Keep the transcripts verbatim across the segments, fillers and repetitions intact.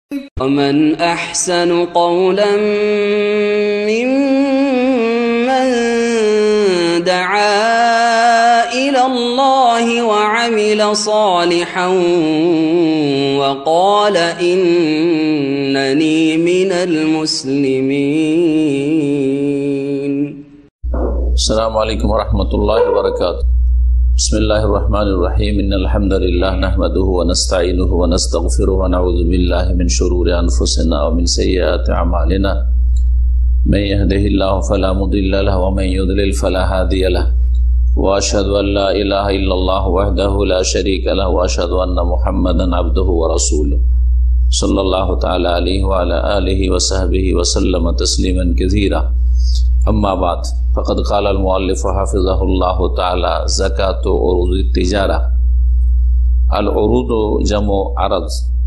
ومن أحسن قولا ممن دعا إلى الله وعمل صالحا وقال إنني من المسلمين. السلام عليكم ورحمة الله وبركاته. بسم الله الرحمن الرحيم. إن الحمد لله نحمده ونستعينه ونستغفره ونعوذ بالله من شرور أنفسنا ومن سيئات أعمالنا. من يهده الله فلا مضل له ومن يضلل فلا هادي له. وأشهد أن لا إله إلا الله وحده لا شريك له وأشهد أن محمدا عبده ورسوله صلى الله تعالى عليه وعلى آله وصحبه وسلم تسليما كثيرا. أما بعد فقد قال المؤلف حفظه الله تعالى زكاة عروض التجارة. العروض جمع عرض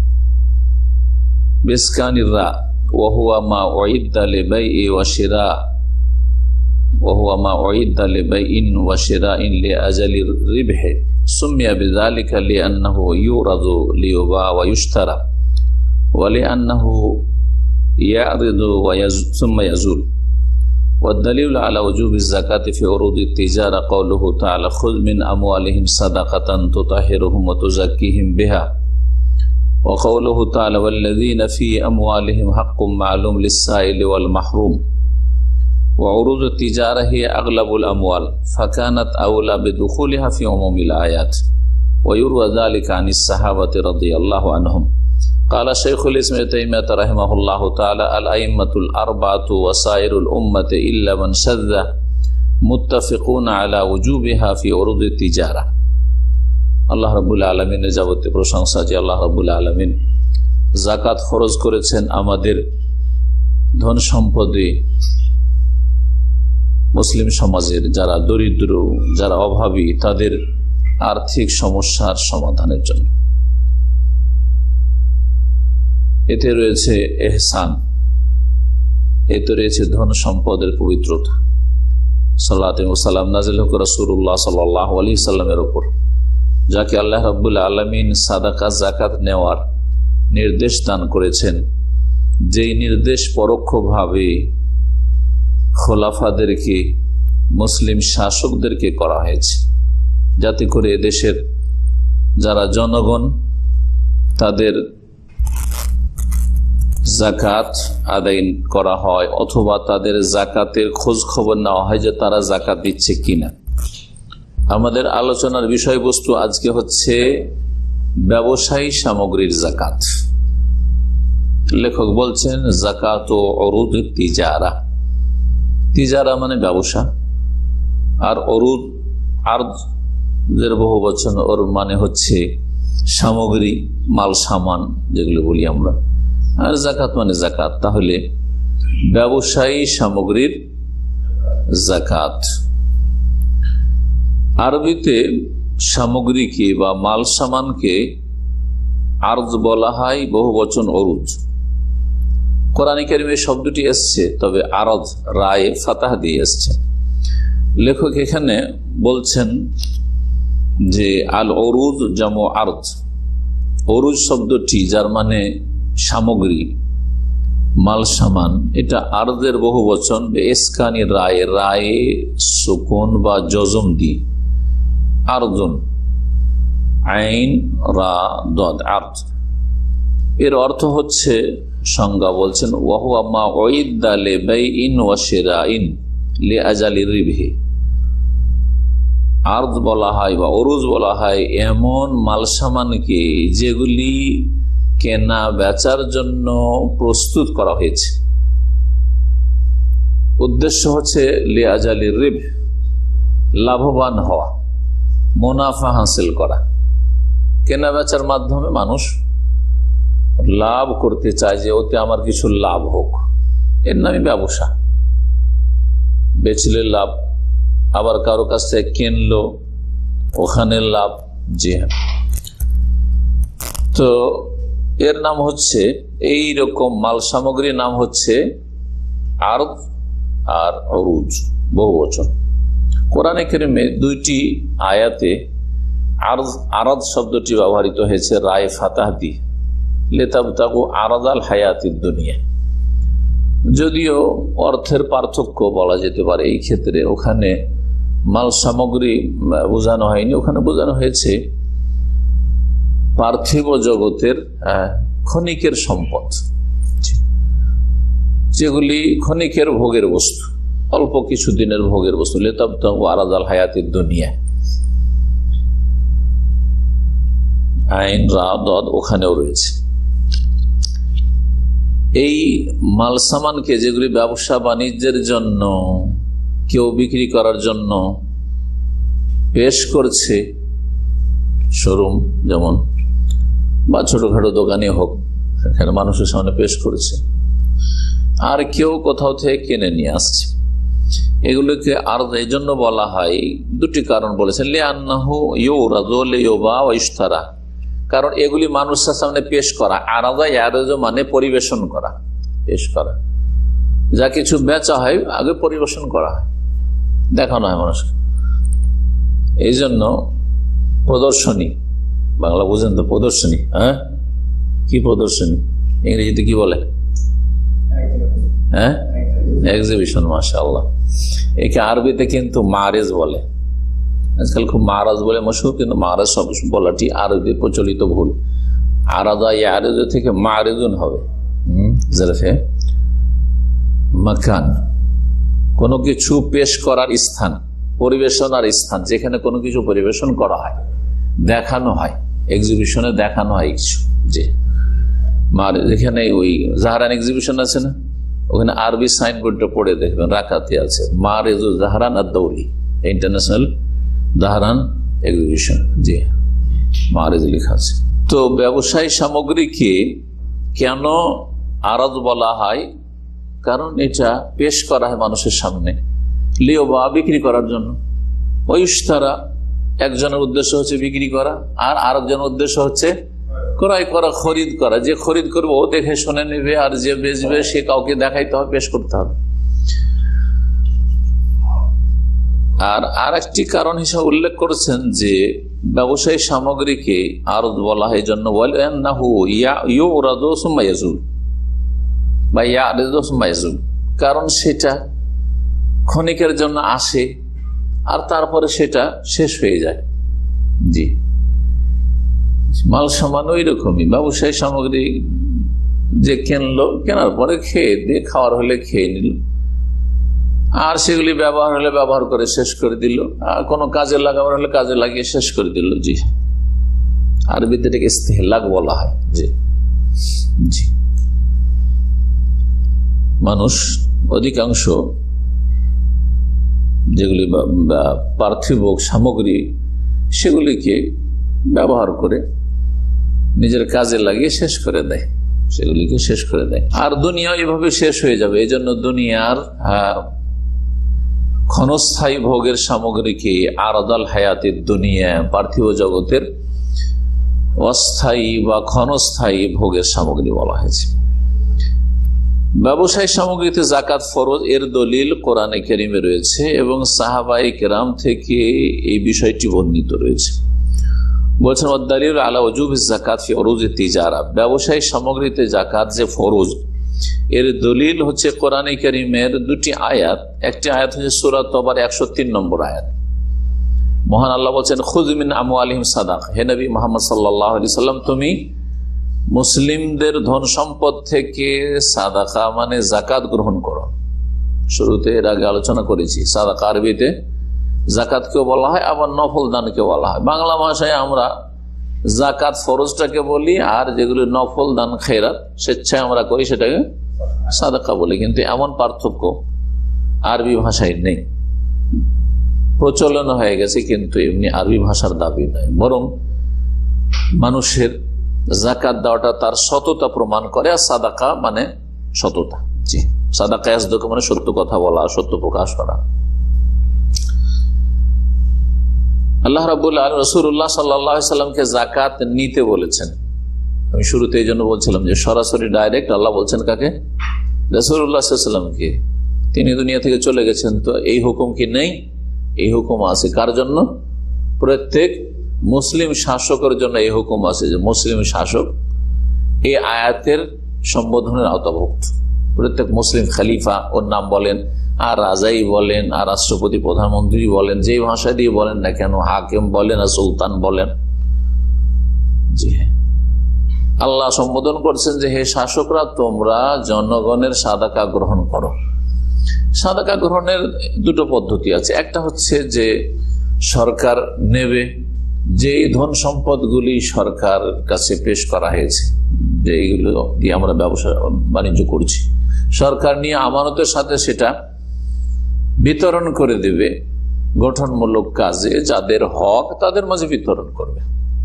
بإسكان الراء وهو ما أعد لبيع وشراء وهو ما أعد لبيع وشراء لأجل الربح. سمي بذلك لأنه يعرض ليباع ويشترى ولأنه يعرض ثم يزول. والدليل على وجوب الزكاة في عروض التجارة قوله تعالى خذ من أموالهم صدقة تطهرهم وتزكيهم بها. وقوله تعالى والذين في أموالهم حق معلوم للسائل والمحروم. وعروض التجارة هي أغلب الأموال فكانت أولى بدخولها في عموم الآيات. ويروى ذلك عن الصحابة رضي الله عنهم. قال شيخ الإسلام ابن تيمية رحمه الله تعالى الأئمة الأربعة وسائر الأمة إلا من شذ متفقون على وجوبها في عروض التجارة. আল্লাহ রাব্বুল আলামিনের যাবতীয় প্রশংসা যে আল্লাহ রাব্বুল আলামিন যাকাত ফরজ করেছেন আমাদের ধন সম্পদে মুসলিম সমাজের যারা দরিদ্র যারা অভাবী তাদের আর্থিক সমস্যার সমাধানের জন্য। এতে রয়েছে এহসান, এতে রয়েছে ধন সম্পদের পবিত্রতা। সাল্লাল্লাহু আলাইহি ওয়াসাল্লাম নাযিল হোক রাসূলুল্লাহ সাল্লাল্লাহু আলাইহি সাল্লামের উপর, যাকে আল্লাহ রাব্বুল আলামিন সাদাকা যাকাত নেওয়ার নির্দেশ দান করেছেন, যেই নির্দেশ পরোক্ষভাবে খোলাফাদেরকে মুসলিম শাসকদেরকে করা হয়েছে, যাতে করে দেশের যারা জনগণ তাদের জাকাত আদায় করা হয় অথবা তাদের জাকাতের খোঁজ খবর নেওয়া হয় যে তারা জাকাত দিচ্ছে কিনা। আমাদের আলোচনার বিষয়বস্তু আজকে হচ্ছে ব্যবসায়ী সামগ্রীর জাকাত। লেখক বলছেন জাকাত ও অরুদ তিজারা। তিজারা মানে ব্যবসা, আর অরুদ আরদের বহু বচন, ওর মানে হচ্ছে সামগ্রী, মাল সামান যেগুলো বলি আমরা, আর জাকাত মানে জাকাত। তাহলে ব্যবসায়ী সামগ্রীর জাকাত। আরবিতে সামগ্রীকে বা মাল সামানকে আরজ বলা হয়, বহু বচন অরুজ। কোরআনে কারিমে শব্দটি এসছে, তবে আরজ রায়ে ফাতাহ দিয়ে এসছে। লেখক এখানে বলছেন যে আল অরুজ জামু আরজ। অরুজ শব্দটি যার মানে সামগ্রী, মাল সামান, এটা আরদের বহু বচন। ইসকানি রায়ে, রায়ে সুকুন বা জজম দি আরজন, আইন রা দদ আরজ। এর অর্থ হচ্ছে, সংজ্ঞা বলছেন ওয়াহুয়া মা উইদ্দা লিবাইইন ওয়া শিরাইন লিআজালি রিবহি। আরজ বলা হয় বা অরুজ বলা হয় এমন মাল সামানকে যেগুলি কেনা বেচার জন্য প্রস্তুত করা হয়েছে, উদ্দেশ্য হচ্ছে লিআজালি রিব, লাভবান হওয়া, মুনাফা হাসিল করা। কেনা বেচার মাধ্যমে মানুষ লাভ করতে চায় যে ওতে আমার কিছু লাভ হোক, এর নামে ব্যবসা। বেচলে লাভ, আবার কারো কাছ থেকে কিনলো ওখানে লাভ। জি হ্যাঁ, তো এর নাম হচ্ছে, এই রকম মাল সামগ্রীর নাম হচ্ছে আরদ আর অরুজ, বহু বচন। কোরআনে কারিমে দুইটি আয়াতে আরদ আরদ শব্দটি ব্যবহৃত হয়েছে রায়ে ফাতাহ দিয়ে, লিতাবতাগু আরাদাল হায়াতিদ দুনিয়া। যদিও অর্থের পার্থক্য বলা যেতে পারে এই ক্ষেত্রে, ওখানে মাল সামগ্রী বোঝানো হয়নি, ওখানে বোঝানো হয়েছে পার্থিব জগতের ক্ষণিকের সম্পদ, যেগুলি ক্ষণিকের ভোগের বস্তু, অল্প কিছু দিনের ভোগের বস্তু। লিতাবতাগু আরাদাল হায়াতিদ দুনিয়া, আইন রা দদ ওখানেও রয়েছে। এই মাল সামানকে, যেগুলি ব্যবসা বাণিজ্যের জন্য কেউ বিক্রি করার জন্য পেশ করছে, শোরুম যেমন বা ছোটখাটো দোকানে হোক, সেখানে মানুষের সামনে পেশ করছে, আর কেউ কোথাও থেকে কিনে নিয়ে আসছে, এগুলোকে আর এই জন্য বলা হয়, দুটি কারণ বলেছেন। লিআন্নাহু ইউরাদু লিয়ুবা ওয়া ইশতারা, কারণ এগুলি মানুষের সামনে পেশ করা। আরাদা ইয়ারজু মানে পরিবেশন করা, পেশ করা। যা কিছু বেচা হয় আগে পরিবেশন করা হয়, দেখানো হয় মানুষকে। এই জন্য প্রদর্শনী, বাংলা বুঝেন তো, প্রদর্শনী। হ্যাঁ, কি প্রদর্শনী? ইংরেজিতে কি বলে? হ্যাঁ, এক্সিবিশন। মাশাআল্লাহ। একে আরবিতে কিন্তু মারেজ বলে। আজকাল খুব মারাজ বলে মশহুর, কিন্তু মারাজ সব বলাটি আরবি প্রচলিত ভুল। আরাদা ইয়ারেজ থেকে মারেজুন হবে। হম মাকান, কোনো কিছু পেশ করার স্থান, পরিবেশনার স্থান, যেখানে কোনো কিছু পরিবেশন করা হয়, দেখানো হয়, এক্সিবিশনে দেখানো হয় কিছু। যে মারে, যেখানে ওই জাহারান এক্সিবিশন আছে না, ওখানে আরবি সাইনবোর্ডটা পড়ে দেখবেন, রাখাতে আছে মারেজু জাহারান আর দৌলি, ইন্টারন্যাশনাল জাহারান এক্সিবিশন। জি, মারেজ লেখা আছে। তো ব্যবসায়ী সামগ্রীকে কেন আরাদ বলা হয়? কারণ এটা পেশ করা হয় মানুষের সামনে, লিও বা বিক্রি করার জন্য। ওইস্তারা, একজনের উদ্দেশ্য হচ্ছে বিক্রি করা, আর আরেকজনের উদ্দেশ্য হচ্ছে ক্রয় করা, খরিদ করা। যে খরিদ করবে ও দেখে শুনে নেবে, আর যে বেচবে সে কাউকে দেখাইতে হবে, পেশ করতে হবে। আর আর একটি কারণ হিসাবে উল্লেখ করেছেন যে ব্যবসায়ী সামগ্রীকে আরদ বলা হয় জন্য বলে বা ইয়াজুল, কারণ সেটা ক্ষণিকের জন্য আসে আর তারপরে সেটা শেষ হয়ে যায়। জি, মাল সামান ওই রকমই। ব্যবসায়ী সামগ্রী যে কিনলো, কেনার পরে খেয়ে দিয়ে, খাওয়ার হলে খেয়ে নিল, আর সেগুলি ব্যবহার হলে ব্যবহার করে শেষ করে দিল, আর কোনো কাজে লাগাবার হলে কাজে লাগিয়ে শেষ করে দিল। জি, আরবিতে এটাকে ইস্তেহলাক বলা হয়। জি জি মানুষ অধিকাংশ যেগুলি পার্থিব সামগ্রী, সেগুলিকে ব্যবহার করে নিজের কাজে লাগিয়ে শেষ করে দেয়, সেগুলিকে শেষ করে দেয়। আর দুনিয়া এভাবে শেষ হয়ে যাবে। এই জন্য দুনিয়ার ক্ষণস্থায়ী ভোগের সামগ্রীকে আরাদাল হায়াতের দুনিয়া, পার্থিব জগতের অস্থায়ী বা ক্ষণস্থায়ী ভোগের সামগ্রী বলা হয়েছে। ব্যবসায়ী সামগ্রীতে জাকাত ফরজ, এর দলিল কোরআনে কারিমে রয়েছে এবং সাহাবায়ে কেরাম থেকে এই বিষয়টি বর্ণিত রয়েছে। বলছেন ওয়াদ-দালিল আলা ওজুবিজ যাকাত ফি উরুজি তিজারা, ব্যবসায়ী সামগ্রীতে জাকাত যে ফরজ, এর দলিল হচ্ছে কোরআনে কারিমের দুটি আয়াত। একটি আয়াত হচ্ছে সূরা তওবার একশো তিন নম্বর আয়াত। মহান আল্লাহ বলছেন খুয মিন আমওয়ালিহিম সাদাকা, হে নবী মুহাম্মদ সাল্লাল্লাহু আলাইহি সাল্লাম, তুমি মুসলিমদের ধন সম্পদ থেকে সাদাকা মানে জাকাত গ্রহণ করো। শুরুতে এর আগে আলোচনা করেছি, সাদাকা আরবিতে জাকাতকেও বলা হয়, আবার নফল দানকে বলা হয়। বাংলা ভাষায় আমরা জাকাত ফরজটাকে বলি, আর যেগুলি নফল দান খেরাত স্বেচ্ছায় আমরা করি সেটাকে সাদাকা বলি। কিন্তু এমন পার্থক্য আরবি ভাষায় নেই, প্রচলন হয়ে গেছে, কিন্তু এমনি আরবি ভাষার দাবি নয়। বরং মানুষের জাকাত দেওয়াটা তার সততা প্রমাণ করে, আর সাদাকা মানে সততা। জি, সাদাকা ইয়াসদুকু মানে সত্য কথা বলা, সত্য প্রকাশ করা। আল্লাহ রাব্বুল আলামিন রাসূলুল্লাহ সাল্লাল্লাহু আলাইহি সাল্লামকে যাকাত নিতে বলেছেন। আমি শুরুতে এই জন্য বলছিলাম যে সরাসরি ডাইরেক্ট আল্লাহ বলছেন কাকে? রাসূলুল্লাহ সাল্লাল্লাহু আলাইহি সাল্লামকে। তিনি দুনিয়া থেকে চলে গেছেন, তো এই হুকুম কি নেই? এই হুকুম আছে। কার জন্য? প্রত্যেক মুসলিম শাসকের জন্য এই হুকুম আছে যে মুসলিম শাসক এই আয়াতের সম্বোধনের আওতাভুক্ত। প্রত্যেক মুসলিম খলিফা ওর নাম বলেন, আর রাজাই বলেন, আর রাষ্ট্রপতি প্রধানমন্ত্রী বলেন, যে ভাষা দিয়ে বলেন না কেন, হাকিম বলেন আর সুলতান বলেন, জি হ্যাঁ, আল্লাহ সম্বোধন করছেন যে হে শাসকরা, তোমরা জনগণের সাদাকা গ্রহণ করো। সাদাকা গ্রহণের দুটো পদ্ধতি আছে। একটা হচ্ছে যে সরকার নেবে, যে ধন সম্পদগুলি সরকার কাছে পেশ করা হয়েছে, যে এইগুলো দিয়ে আমরা ব্যবসা বাণিজ্য করছি, সরকার নিয়ে আমানতের সাথে সেটা বিতরণ করে দেবে গঠনমূলক কাজে, যাদের হক তাদের মাঝে বিতরণ করবে।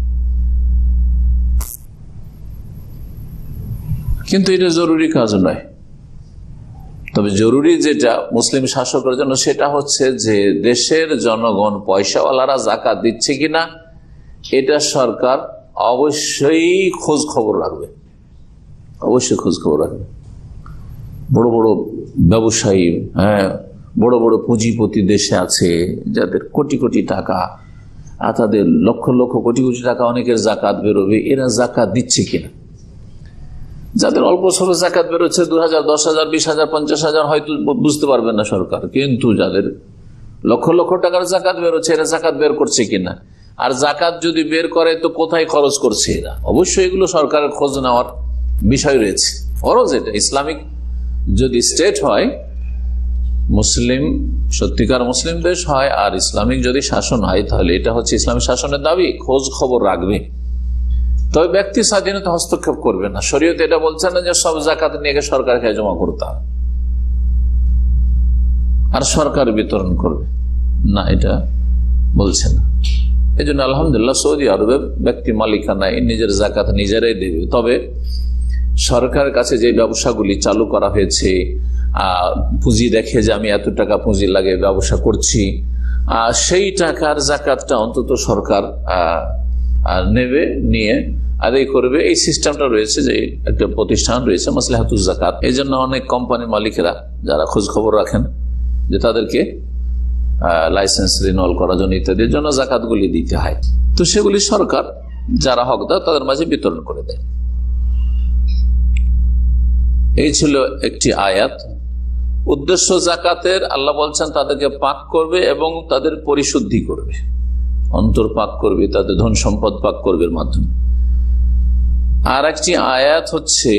কিন্তু এটা জরুরি কাজ নয়। তবে জরুরি যেটা মুসলিম শাসকের জন্য, সেটা হচ্ছে যে দেশের জনগণ পয়সাওয়ালারা জাকাত দিচ্ছে কিনা এটা সরকার অবশ্যই খোঁজ খবর রাখবে, অবশ্যই খোঁজ খবর রাখবে। বড় বড় ব্যবসায়ী, হ্যাঁ, বড় বড় পুঁজিপতি দেশে আছে যাদের কোটি কোটি টাকা, আর তাদের লক্ষ লক্ষ কোটি কোটি টাকা অনেকের জাকাত বেরোবে, এরা জাকাত দিচ্ছে কিনা। যাদের অল্প স্বল্প জাকাত বেরোচ্ছে দু হাজার, দশ হাজার, বিশ হাজার, পঞ্চাশ হাজার, হয়তো বুঝতে পারবেন না সরকার, কিন্তু যাদের লক্ষ লক্ষ টাকার জাকাত বেরোচ্ছে এরা জাকাত বের করছে কিনা, আর জাকাত যদি বের করে তো কোথায় খরচ করছে এরা, অবশ্যই এগুলো সরকারের খোঁজ নেওয়ার বিষয় রয়েছে। ফরজ এটা। ইসলামিক যদি স্টেট হয়, মুসলিম সত্যিকার মুসলিম দেশ হয়, আর ইসলামিক যদি শাসন হয়, তাহলে এটা হচ্ছে ইসলামিক শাসনের দাবি, খোঁজ খবর রাখবে। তবে ব্যক্তি স্বাধীনতা হস্তক্ষেপ করবে না। শরীয়ত এটা বলছে না যে সব জাকাত নিয়ে সরকারকে জমা করতে হবে আর সরকার বিতরণ করবে, না, এটা বলছে না। এই জন্য আলহামদুলিল্লাহ সৌদি আরবের ব্যক্তি মালিকানায় নিজের জাকাত নিজেরাই দেবে। তবে সরকারের কাছে যে ব্যবসাগুলি চালু করা হয়েছে, পুঁজি দেখে যে আমি এত টাকা পুঁজি লাগে ব্যবসা করছি, সেই টাকার জাকাতটা অন্তত সরকার নেবে, নিয়ে আদায় করবে। এই সিস্টেমটা রয়েছে, যে একটা প্রতিষ্ঠান রয়েছে মাসলাহাতুজ যাকাত। এই জন্য অনেক কোম্পানির মালিকেরা যারা খোঁজ খবর রাখেন যে তাদেরকে লাইসেন্স রিনিউয়াল করার জন্য ইত্যাদির জন্য জাকাতগুলি দিতে হয়, তো সেগুলি সরকার যারা হকদার তাদের মাঝে বিতরণ করে দেয়। এই ছিল একটি আয়াত। উদ্দেশ্য জাকাতের, আল্লাহ বলছেন তাদেরকে পাক করবে এবং তাদের পরিশুদ্ধি করবে, অন্তর পাক করবে, তাদের ধন সম্পদ পাক করবে মাধ্যমে। আর একটি আয়াত হচ্ছে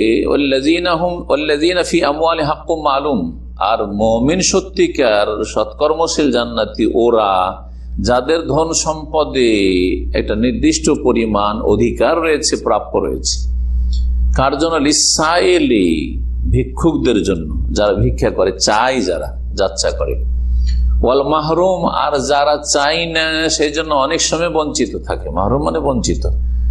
মালুম, আর মুমিন সত্যিকার সৎকর্মশীল জান্নাতি ওরা, যাদের ধন সম্পদে একটা নির্দিষ্ট পরিমাণ অধিকার রয়েছে, প্রাপ্য রয়েছে। কার জন্য? লিসাইলি, ভিক্ষুকদের জন্য, যারা ভিক্ষা করে, চাই, যারা যাচ্ছা করে। ওয়াল মাহরুম, আর যারা চাই না সেই জন্য অনেক সময় বঞ্চিত থাকে। মাহরুম মানে বঞ্চিত,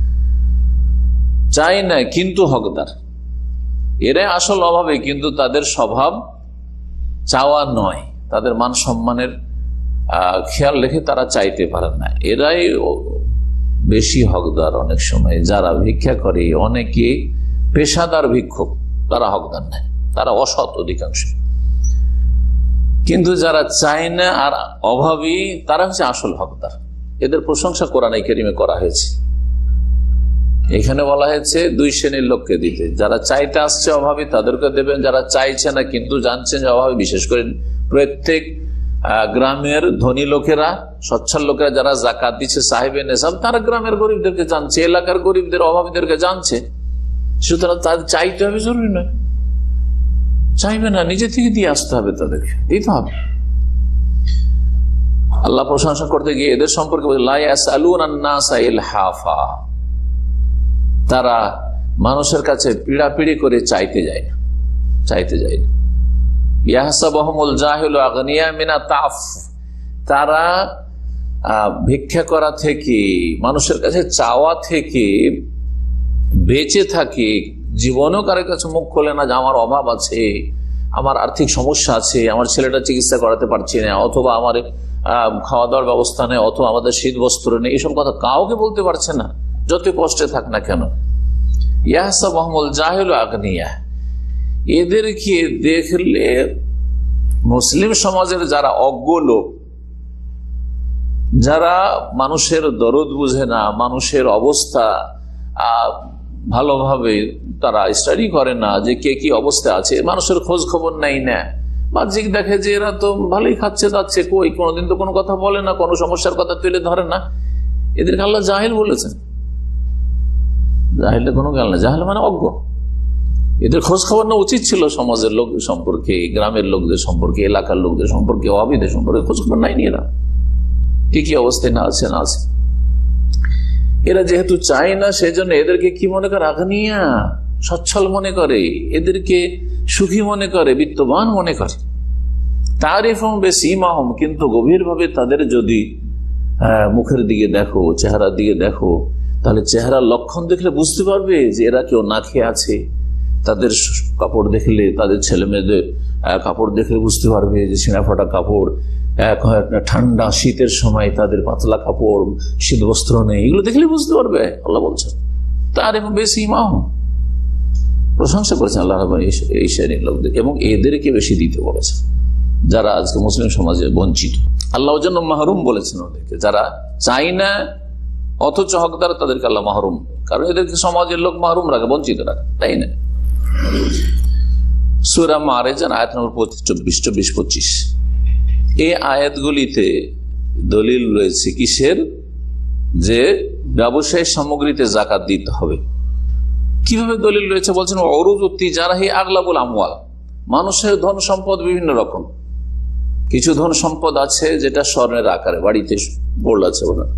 চাই না কিন্তু হকদার, এরাই আসল অভাবে, কিন্তু তাদের স্বভাব চাওয়া নয়, তাদের মান সম্মানের খেয়াল রেখে তারা চাইতে পারেন না, এরাই বেশি হকদার। অনেক সময় যারা ভিক্ষা করে, অনেকে পেশাদার ভিক্ষুক, তারা হকদার নয়, তারা অসৎ অধিকাংশ। কিন্তু যারা চায় না আর অভাবী, তারা হচ্ছে আসল হকদার। এদের প্রশংসা কোরআনে কারিমে করা হয়েছে। এখানে বলা হয়েছে দুই শ্রেণীর লোককে দিতে, যারা চাইতে আসছে অভাবী তাদেরকে দেবেন, যারা চাইছে না কিন্তু জানছেন যে অভাবী, বিশেষ করে প্রত্যেক গ্রামের ধনী লোকেরা, সচ্ছল লোকেরা যারা জাকাত দিচ্ছে, সাহেবে নেশাব, তারা গ্রামের গরিবদেরকে জানছে, এলাকার গরিবদের অভাবীদেরকে জানছে। সুতরাং তাদের চাইতে হবে জরুরি নয়, চাইবে না, নিজে থেকে দিয়ে আসতে হবে, তাদেরকে দিতে হবে। আল্লাহ প্রশংসা করতে গিয়ে এদের সম্পর্কে তারা মানুষের কাছে পিড়াপিড়ি করে চাইতে যায় না, চাইতে যায় না। ইয়াহসাবুহুমুল জাহিলু আগনিয়া মিনা তাফ, তারা ভিক্ষা করা থেকে, মানুষের কাছে চাওয়া থেকে বেঁচে থাকে। জীবনেও কারো কাছে মুখ খোলে না যে আমার অভাব আছে, আমার আর্থিক সমস্যা আছে, আমার ছেলেটা চিকিৎসা করাতে পারছি না, অথবা আমার খাওয়া দাওয়ার ব্যবস্থা নেই, অথবা আমাদের শীত বস্ত্র নেই, এইসব কথা কাউকে বলতে পারছে না, যত কষ্টে থাক না কেন। ইয়াহসাবুহুমুল জাহিলু আগনিয়া, এদেরকে দেখলে মুসলিম সমাজের যারা অজ্ঞ লোক, যারা মানুষের দরদ বুঝে না, মানুষের অবস্থা ভালোভাবে তারা স্টাডি করে না যে কে কি অবস্থা আছে, মানুষের খোঁজ খবর নেই না, বাহ্যিক দেখে যে এরা তো ভালোই খাচ্ছে যাচ্ছে, কই কোনোদিন তো কোনো কথা বলে না, কোনো সমস্যার কথা তুলে ধরে না, এদেরকে আল্লাহ জাহিল বলেছেন। জাহিলের কোনো গাল না, জাহিল মানে অজ্ঞ। এদের খোঁজ খবর না উচিত ছিল সমাজের লোক সম্পর্কে, গ্রামের লোকদের সম্পর্কে, এলাকার লোকদের সম্পর্কে, ওয়াহাবীদের সম্পর্কে খোঁজ খবর নাই এরা কি কি অবস্থায় না আছে না আছে। এরা যেহেতু চায় না, সেই জন্য এদেরকে কি মনে করে, আগ্নিয়া, সচ্ছল মনে করে, এদেরকে সুখী মনে করে, বিত্তবান মনে করে। তারিফুম বিসীমাহুম, কিন্তু গভীরভাবে তাদের যদি মুখের দিকে দেখো, চেহারার দিকে দেখো, তাহলে চেহারার লক্ষণ দেখলে বুঝতে পারবে যে এরা কেউ না খেয়ে আছে। তাদের কাপড় দেখলে, তাদের ছেলে মেয়েদের কাপড় দেখলে বুঝতে পারবে যে ছিঁড়া ফাটা কাপড়, ঠান্ডা শীতের সময় তাদের পাতলা কাপড়, শীত বস্ত্র নেই, এগুলো দেখলে বুঝতে পারবে। আল্লাহ বলছেন তারিফুম বিসীমাহুম, প্রশংসা করেছেন আল্লাহ এই শ্রেণীর লোকদের, এবং এদেরকে বেশি দিতে বলেছেন যারা আজকে মুসলিম সমাজে বঞ্চিত। আল্লাহ জন্য মাহরুম বলেছেন ওদেরকে, যারা চাই না অথচ হকদার তাদেরকে আল্লাহ মাহরুম, কারণ এদেরকে সমাজের লোক মাহরুম রাখে, বঞ্চিত রাখে, তাই না? সূরা মাআরিজের আয়াত নম্বর চব্বিশ চব্বিশ পঁচিশ, এই আয়াতগুলিতে দলিল রয়েছে কিসের? যে ব্যবসায়ী সামগ্রীতে যাকাত দিতে হবে। কিভাবে দলিল রয়েছে? বলছেন অরুজ তিজারাহি আগলাবুল আমওয়াল, মানুষের ধন সম্পদ বিভিন্ন রকম। কিছু ধন সম্পদ আছে যেটা স্বর্ণের আকারে, বাড়িতে গোল্ড আছে ওনার,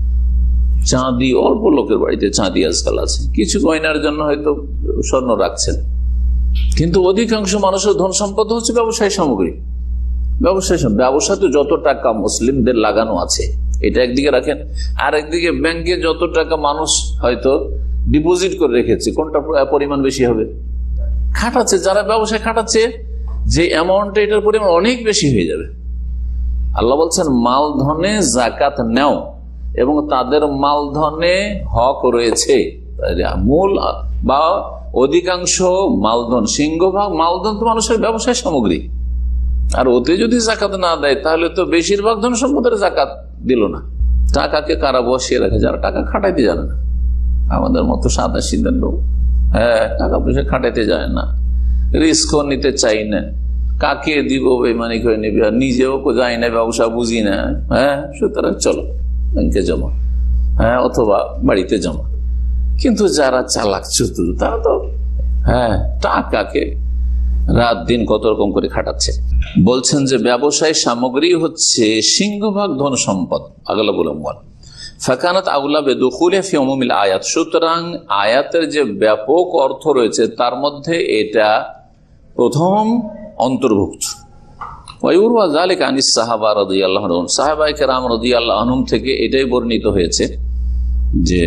চাঁদি অল্প লোকের বাড়িতে চাঁদি আজকাল আছে, কিছু গয়নার জন্য হয়তো স্বর্ণ রাখছেন, কিন্তু অধিকাংশ মানুষের ধন সম্পদ হচ্ছে ব্যবসায়ী সামগ্রী। ব্যবসায়ী ব্যবসা তো যত টাকা মুসলিমদের লাগানো আছে এটা একদিকে রাখেন, আর একদিকে ব্যাংকে যত টাকা মানুষ হয়তো ডিপোজিট করে রেখেছে, কোনটা পরিমাণ বেশি হবে? খাটাচ্ছে, যারা ব্যবসায় খাটাচ্ছে যে অ্যামাউন্ট, এটার পরিমাণ অনেক বেশি হয়ে যাবে। আল্লাহ বলছেন মাল ধনে যাকাত নেও, এবং তাদের মাল ধনে হক রয়েছে। মূল বা অধিকাংশ মালধন, সিংহভাগ মালধন তো মানুষের ব্যবসায় সামগ্রী, আর ওতে যদি যাকাত না দেয় তাহলে তো বেশিরভাগ ধন সম্পদের যাকাত দিল না। টাকাকে কারা বসিয়ে রাখে? যারা টাকা খাটাইতে জানে না, আমাদের মতো সাদা সিদ্ধান্ত লোক, হ্যাঁ টাকা পয়সা খাটাইতে যায় না, রিস্কও নিতে চাই না, কাকে দিব বেমানি করে নিবি, আর নিজেও যাই না, ব্যবসা বুঝি না, হ্যাঁ সুতরাং চলো ব্যাংকে জমা, হ্যাঁ অথবা বাড়িতে জমা। কিন্তু যারা চালাক চতুর তারা তো হ্যাঁ টাকাকে রাত দিন কত রকম করে খাটাচ্ছে। বলছেন যে ব্যবসায় সামগ্রী হচ্ছে সিংহভাগ ধন সম্পদ, আগলাবুল আমওয়াল। ফাকানাত আউলা বিদুখুলি ফি উমুমিল আয়াত, সুতরাং আয়াতের যে ব্যাপক অর্থ রয়েছে তার মধ্যে এটা প্রথম অন্তর্ভুক্ত। ওয়ায়ুরওয়া যালিকা আনিস সাহাবা রাদিয়াল্লাহু আনহুম, সাহাবায়ে কেরাম রাদিয়াল্লাহু আনহুম থেকে এটাই বর্ণিত হয়েছে যে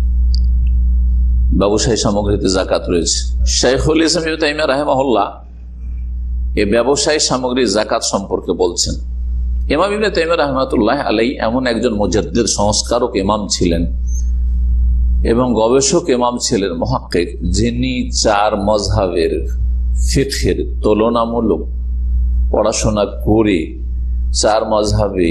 ব্যবসায়ী সামগ্রীতে যাকাত রয়েছে। শাইখুল ইসলাম ইবনে তাইমিয়া রাহিমাহুল্লাহ এই ব্যবসায়ী সামগ্রীর যাকাত সম্পর্কে বলছেন। ইমাম ইবনে তাইমিয়া রাহমাতুল্লাহ আলাইহি এমন একজন মুজাদ্দিদ, সংস্কারক ইমাম ছিলেন এবং গবেষক ইমাম ছিলেন, মুহাক্কিক, যিনি চার মযহাবের ফিকহের তুলনামূলক পড়াশোনা করে চার মযহাবে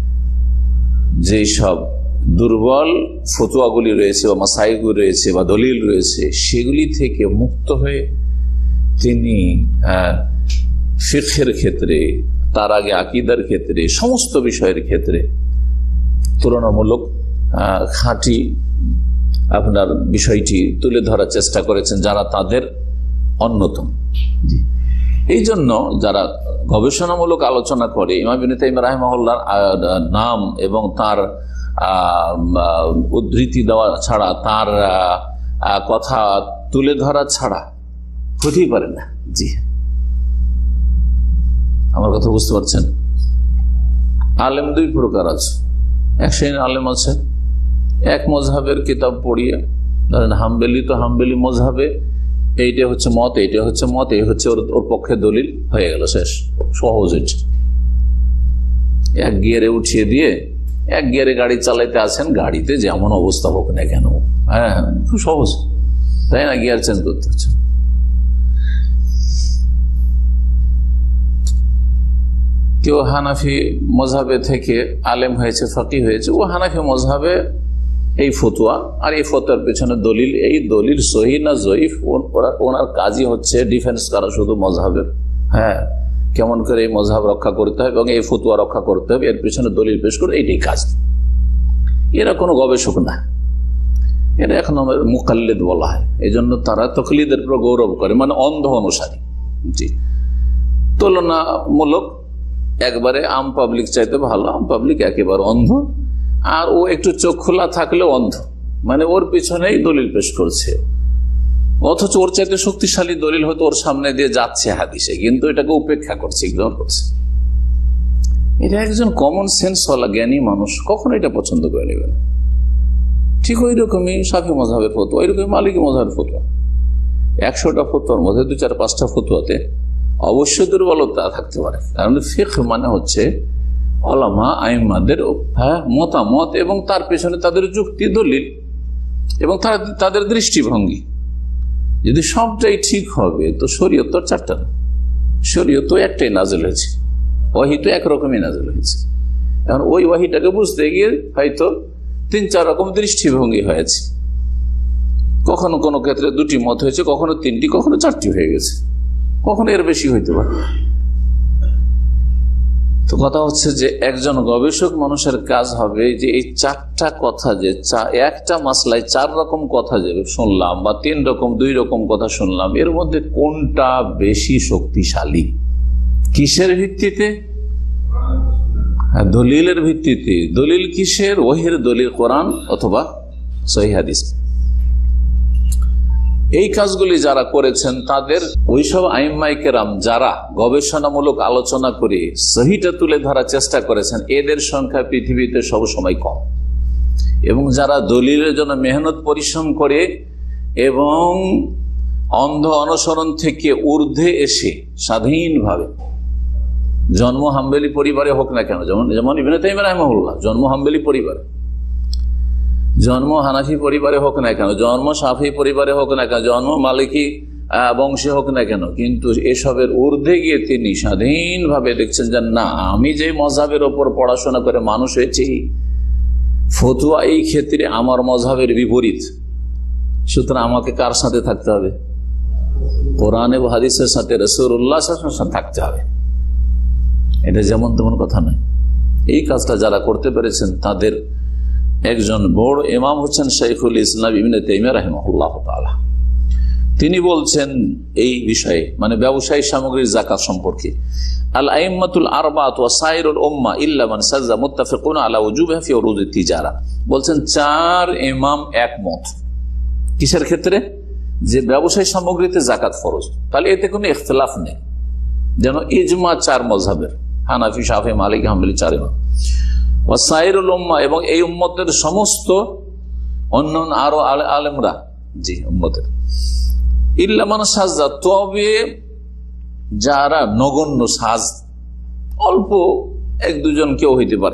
যেই সব দুর্বল ফতোয়াগুলি রয়েছে বা মাসাইলগুলি রয়েছে বা দলিল রয়েছে সেগুলি থেকে মুক্ত হয়ে তিনি ফিকহের ক্ষেত্রে, তার আগে আকীদার ক্ষেত্রে, সমস্ত বিষয়ের ক্ষেত্রে তুলনামূলক খাঁটি আপনার বিষয়টি তুলে ধরার চেষ্টা করেছেন, যারা তাদের অন্যতম। এই জন্য যারা গবেষণামূলক আলোচনা করে ইমাম ইবনে তাইমিয়া রাহিমাহুল্লাহর নাম এবং তার উদ্ধৃতি দেওয়া ছাড়া, তার কথা তুলে ধরা ছাড়া হতেই পারে না। জি, আমার কথা বুঝতে পারছেন? আলেম দুই প্রকার আছে। এক শ্রেণীর আলেম আছে এক মযহাবের কিতাব পড়িয়ে, ধরেন হাম্বলি তো হাম্বলি মযহাবে এইটা হচ্ছে মত, এইটা হচ্ছে মত, এই হচ্ছে ওর পক্ষে দলিল, হয়ে গেল, শেষ, সহজ। এক গিয়ারে উঠিয়ে দিয়ে এক গিয়ারে গাড়ি চালাইতে আছেন, গাড়িতে যেমন অবস্থা হোক না কেন, হ্যাঁ খুব সহজ, তাই না? গিয়ার চেঞ্জ করতে হচ্ছে। কেউ হানাফি মযহাবে থেকে আলেম হয়েছে, ফাকিহ হয়েছে, ও হানাফি মযহাবে এই ফতুয়া, আর এই ফতুয়ার পেছনে দলিল, এই দলিল সহি না জয়ীফ, ওনার কাজই হচ্ছে ডিফেন্স করা শুধু মজহাবের। হ্যাঁ, কেমন করে এই মজহাব রক্ষা করতে হবে এবং এই ফতুয়া রক্ষা করতে হবে, এর পেছনে দলিল পেশ করে, এইটাই কাজ। এরা কোনো গবেষক না, এরা এক নম্বর মুকাল্লিদ বলা হয়। এই জন্য তারা তকলিদের উপর গৌরব করে, মানে অন্ধ অনুসারী। জি, তুলনামূলক একবারে আম পাবলিক চাইতে ভালো, আম পাবলিক একেবারে অন্ধ, আর ও একটু চোখ খোলা থাকলেও অন্ধ, মানে ওর পিছনেই দলিল পেশ করছে, অথচ ওর চাইতে শক্তিশালী দলিল হয়তো ওর সামনে দিয়ে যাচ্ছে হাদিসে, কিন্তু এটাকে উপেক্ষা করছে, ইগনোর করছে। এটা একজন কমন সেন্স ওয়ালা জ্ঞানী মানুষ কখনো এটা পছন্দ করে নেবে না। ঠিক ওই রকমই শাফি মজহাবের ফতোয়া, ওই রকমই মালিকি মজহাবের ফতোয়া। একশোটা ফতোয়ার মধ্যে দু চার পাঁচটা ফতোয়াতে অবশ্য দুর্বলতা থাকতে পারে, কারণ ফিকহ মানে হচ্ছে ওলামা আইম্মাদের মতামত এবং তার পেছনে তাদের যুক্তি, দলিল এবং তাদের দৃষ্টিভঙ্গি। যদি সবটাই ঠিক হবে তো শরীয়ত তো চারটা না, শরীয়ত তো একটাই নাযিল হয়েছে, ওয়াহি তো একরকমই নাযিল হয়েছে। এখন ওই ওয়াহিটাকে বুঝতে গিয়ে হয়তো তিন চার রকম দৃষ্টিভঙ্গি হয়েছে, কখনো কোনো ক্ষেত্রে দুটি মত হয়েছে, কখনো তিনটি, কখনো চারটি হয়ে গেছে, কখনো এর বেশি হইতে পারে। তো কথা হচ্ছে যে একজন গবেষক মানুষের কাজ হবে যে এই চারটা কথা, যে একটা মাসলায় চার রকম কথা যে শুনলাম বা তিন রকম দুই রকম কথা শুনলাম, এর মধ্যে কোনটা বেশি শক্তিশালী, কিসের ভিত্তিতে? দলিলের ভিত্তিতে। দলিল কিসের? ওহির দলিল, কোরআন অথবা সহিহ হাদিস। এই কাজগুলি যারা করেছেন তাদের ওইসব আইম্মায়ে কেরাম যারা গবেষণামূলক আলোচনা করে সহিটা তুলে ধরার চেষ্টা করেছেন, এদের সংখ্যা পৃথিবীতে সব সময় কম। এবং যারা দলিলের জন্য মেহনত পরিশ্রম করে এবং অন্ধ অনুসরণ থেকে ঊর্ধ্বে এসে স্বাধীনভাবে, জন্ম হাম্বলি পরিবারে হোক না কেন, যেমন যেমন ইবনে তাইমিয়া রাহিমাহুল্লাহ জন্ম হাম্বলি পরিবারে, জন্ম হানাফি পরিবারে হোক না কেন, জন্ম শাফি পরিবারে হোক না কেন, জন্ম মালিকি বংশে হোক না কেন, কিন্তু এসবের ঊর্ধ্বে গিয়ে তিনি স্বাধীনভাবে দেখছেন যে না, আমি যে মজহাবের ওপর পড়াশোনা করে মানুষ হয়েছি, ফতুয়া এই ক্ষেত্রে আমার মজহাবের বিপরীত, সুতরাং আমাকে কার সাথে থাকতে হবে? কোরআন এবং হাদিসের সাথে, রাসূলুল্লাহ সাল্লাল্লাহু আলাইহি ওয়াসাল্লাম থাকতে হবে। এটা যেমন তেমন কথা নয়। এই কাজটা যারা করতে পেরেছেন তাদের একজন বড় ইমাম হচ্ছেন শাইখুল ইসলাম ইবনে তাইমিয়া রাহিমাহুল্লাহ তাআলা। তিনি বলছেন এই বিষয়ে, মানে ব্যবসায়ী সামগ্রীর যাকাত সম্পর্কে, আল আইম্মাতুল আরবাআত ওয়া সাইরুল উম্মাহ ইল্লা মান সাজ্জা মুত্তাফিকুন আলা উজুবিহা ফি উরুদিত তিজারা। বলছেন চার ইমাম একমত কিসের ক্ষেত্রে? যে ব্যবসায়ী সামগ্রীতে যাকাত ফরজ। তাহলে এতে কোনো ইখতিলাফ নেই, যেন ইজমা চার মযহাবের, হানাফি, শাফি, মালিকি, হাম্বলি, চার ইমাম। ওয়াসাইরুল উম্মাহ, এবং এই উম্মতের সমস্ত অন্য আরো আলেমরা, জি উম্মতের, ইল্লা মান সাজ্জা, তবে যারা নগণ্য সাজ, অল্প এক দুজন কেউ হইতে পারে,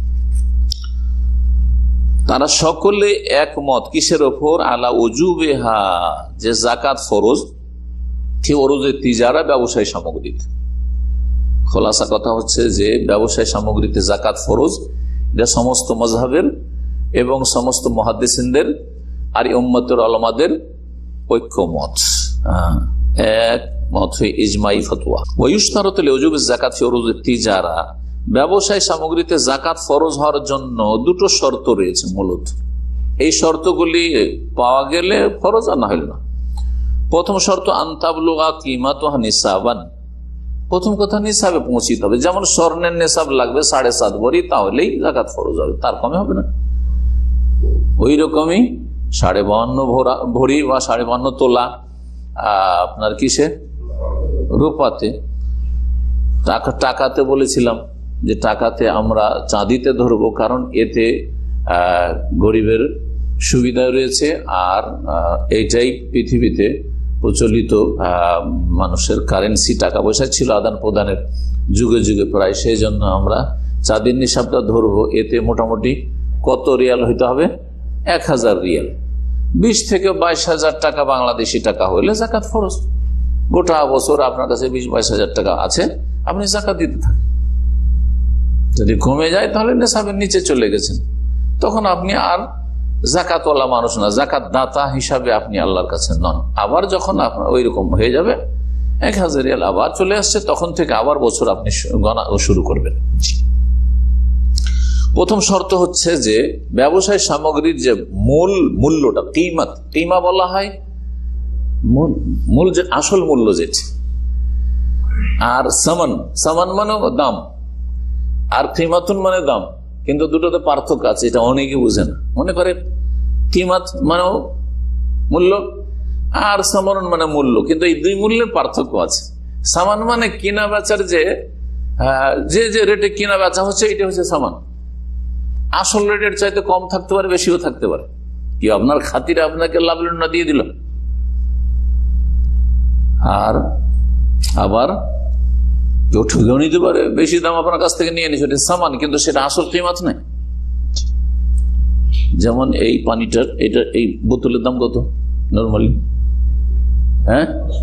তারা সকলে একমত কিসের ওপর? আলা উজুবিহা, যে যাকাত ফরজ, কি ওরুজে তিজারা, ব্যবসায়ী সামগ্রীতে। খোলাসা কথা হচ্ছে যে ব্যবসায়ী সামগ্রীতে যাকাত ফরজ, এটা সমস্ত মযহাবের এবং সমস্ত মুহাদ্দিসিনদের আর উম্মতের উলামাদের ঐক্যমত, এক মত হয়ে ইজমাই ফতোয়া। ওয়ায়ুশতারাতু লিউজুবিজ যাকাত ফি উরুজিত তিজারা, ব্যবসায়ী সামগ্রীতে যাকাত ফরজ হওয়ার জন্য দুটো শর্ত রয়েছে মূলত। এই শর্তগুলি পাওয়া গেলে ফরজ, আর না হইল না। প্রথম শর্ত আনতাবলুগা কিমাতুহা নিসাবান, প্রথম কথা নিসাবে পৌঁছিতে হবে। যেমন স্বর্ণের নিসাব লাগবে সাড়ে সাত ভরি, তাহলেই যাকাত ফরজ হবে, তার কমে হবে না। ওই রকমই সাড়ে বাহান্ন ভরি বা সাড়ে বাহান্ন তোলা আপনার কিসে? রূপাতে। টাকা টাকাতে বলেছিলাম যে টাকাতে আমরা চাঁদিতে ধরবো, কারণ এতে গরিবের সুবিধা রয়েছে, আর এইটাই পৃথিবীতে প্রচলিত মানুষের কারেন্সি, টাকা পয়সা ছিল আদান প্রদানের যুগে যুগে প্রায়, সেই জন্য আমরা চাঁদির নিসাবটা ধরবো। এতে মোটামুটি কত রিয়াল হইতে হবে? এক হাজার রিয়াল। বিশ থেকে বাইশ হাজার টাকা বাংলাদেশি টাকা হইলে যাকাত ফরজ। গোটা বছর আপনার কাছে বিশ বাইশ হাজার টাকা আছে, আপনি যাকাত দিতে থাকেন। যদি কমে যায় তাহলে নিসাবের নিচে চলে গেছেন, তখন আপনি আর জাকাতওয়ালা মানুষ না, জাকাত দাতা হিসাবে আপনি আল্লাহর কাছে নন। আবার যখন আপনার ওই রকম হয়ে যাবে এক হাজার রিয়াল আবার চলে আসছে, তখন থেকে আবার বছর আপনি গণা শুরু করবেন। প্রথম শর্ত হচ্ছে যে ব্যবসায় সামগ্রীর যে মূল মূল্যটা, কিমাত, কিমা বলা হয় মূল, যে আসল মূল্য যেটা, আর সামান, সামান মানে দাম, আর কিমাতুন মানে দাম, কিন্তু দুটোতে পার্থক্য আছে, এটা অনেকে বুঝে না। মনে করে কিমাত মানে মূল্য আর সামান মানে মূল্য, কিন্তু এই দুই মূল্যের পার্থক্য আছে। সামান মানে কিনা বেচার যে যে যে রেটে কিনা বেচা হচ্ছে এটা হচ্ছে সামান। আসল রেটের চাইতে কম থাকতে পারে, বেশিও থাকতে পারে, কি আপনার খাতিরে আপনাকে লাভ না দিয়ে দিল। আর আবার কেউ ঠকেও নিতে পারে, বেশি দাম আপনার কাছ থেকে নিয়ে নিচ্ছে, সেটা সামান, কিন্তু সেটা আসল কিমাত নাই। যেমন এই পানিটার, এটা এই বোতলের দাম কত নর্মালি? হ্যাঁ,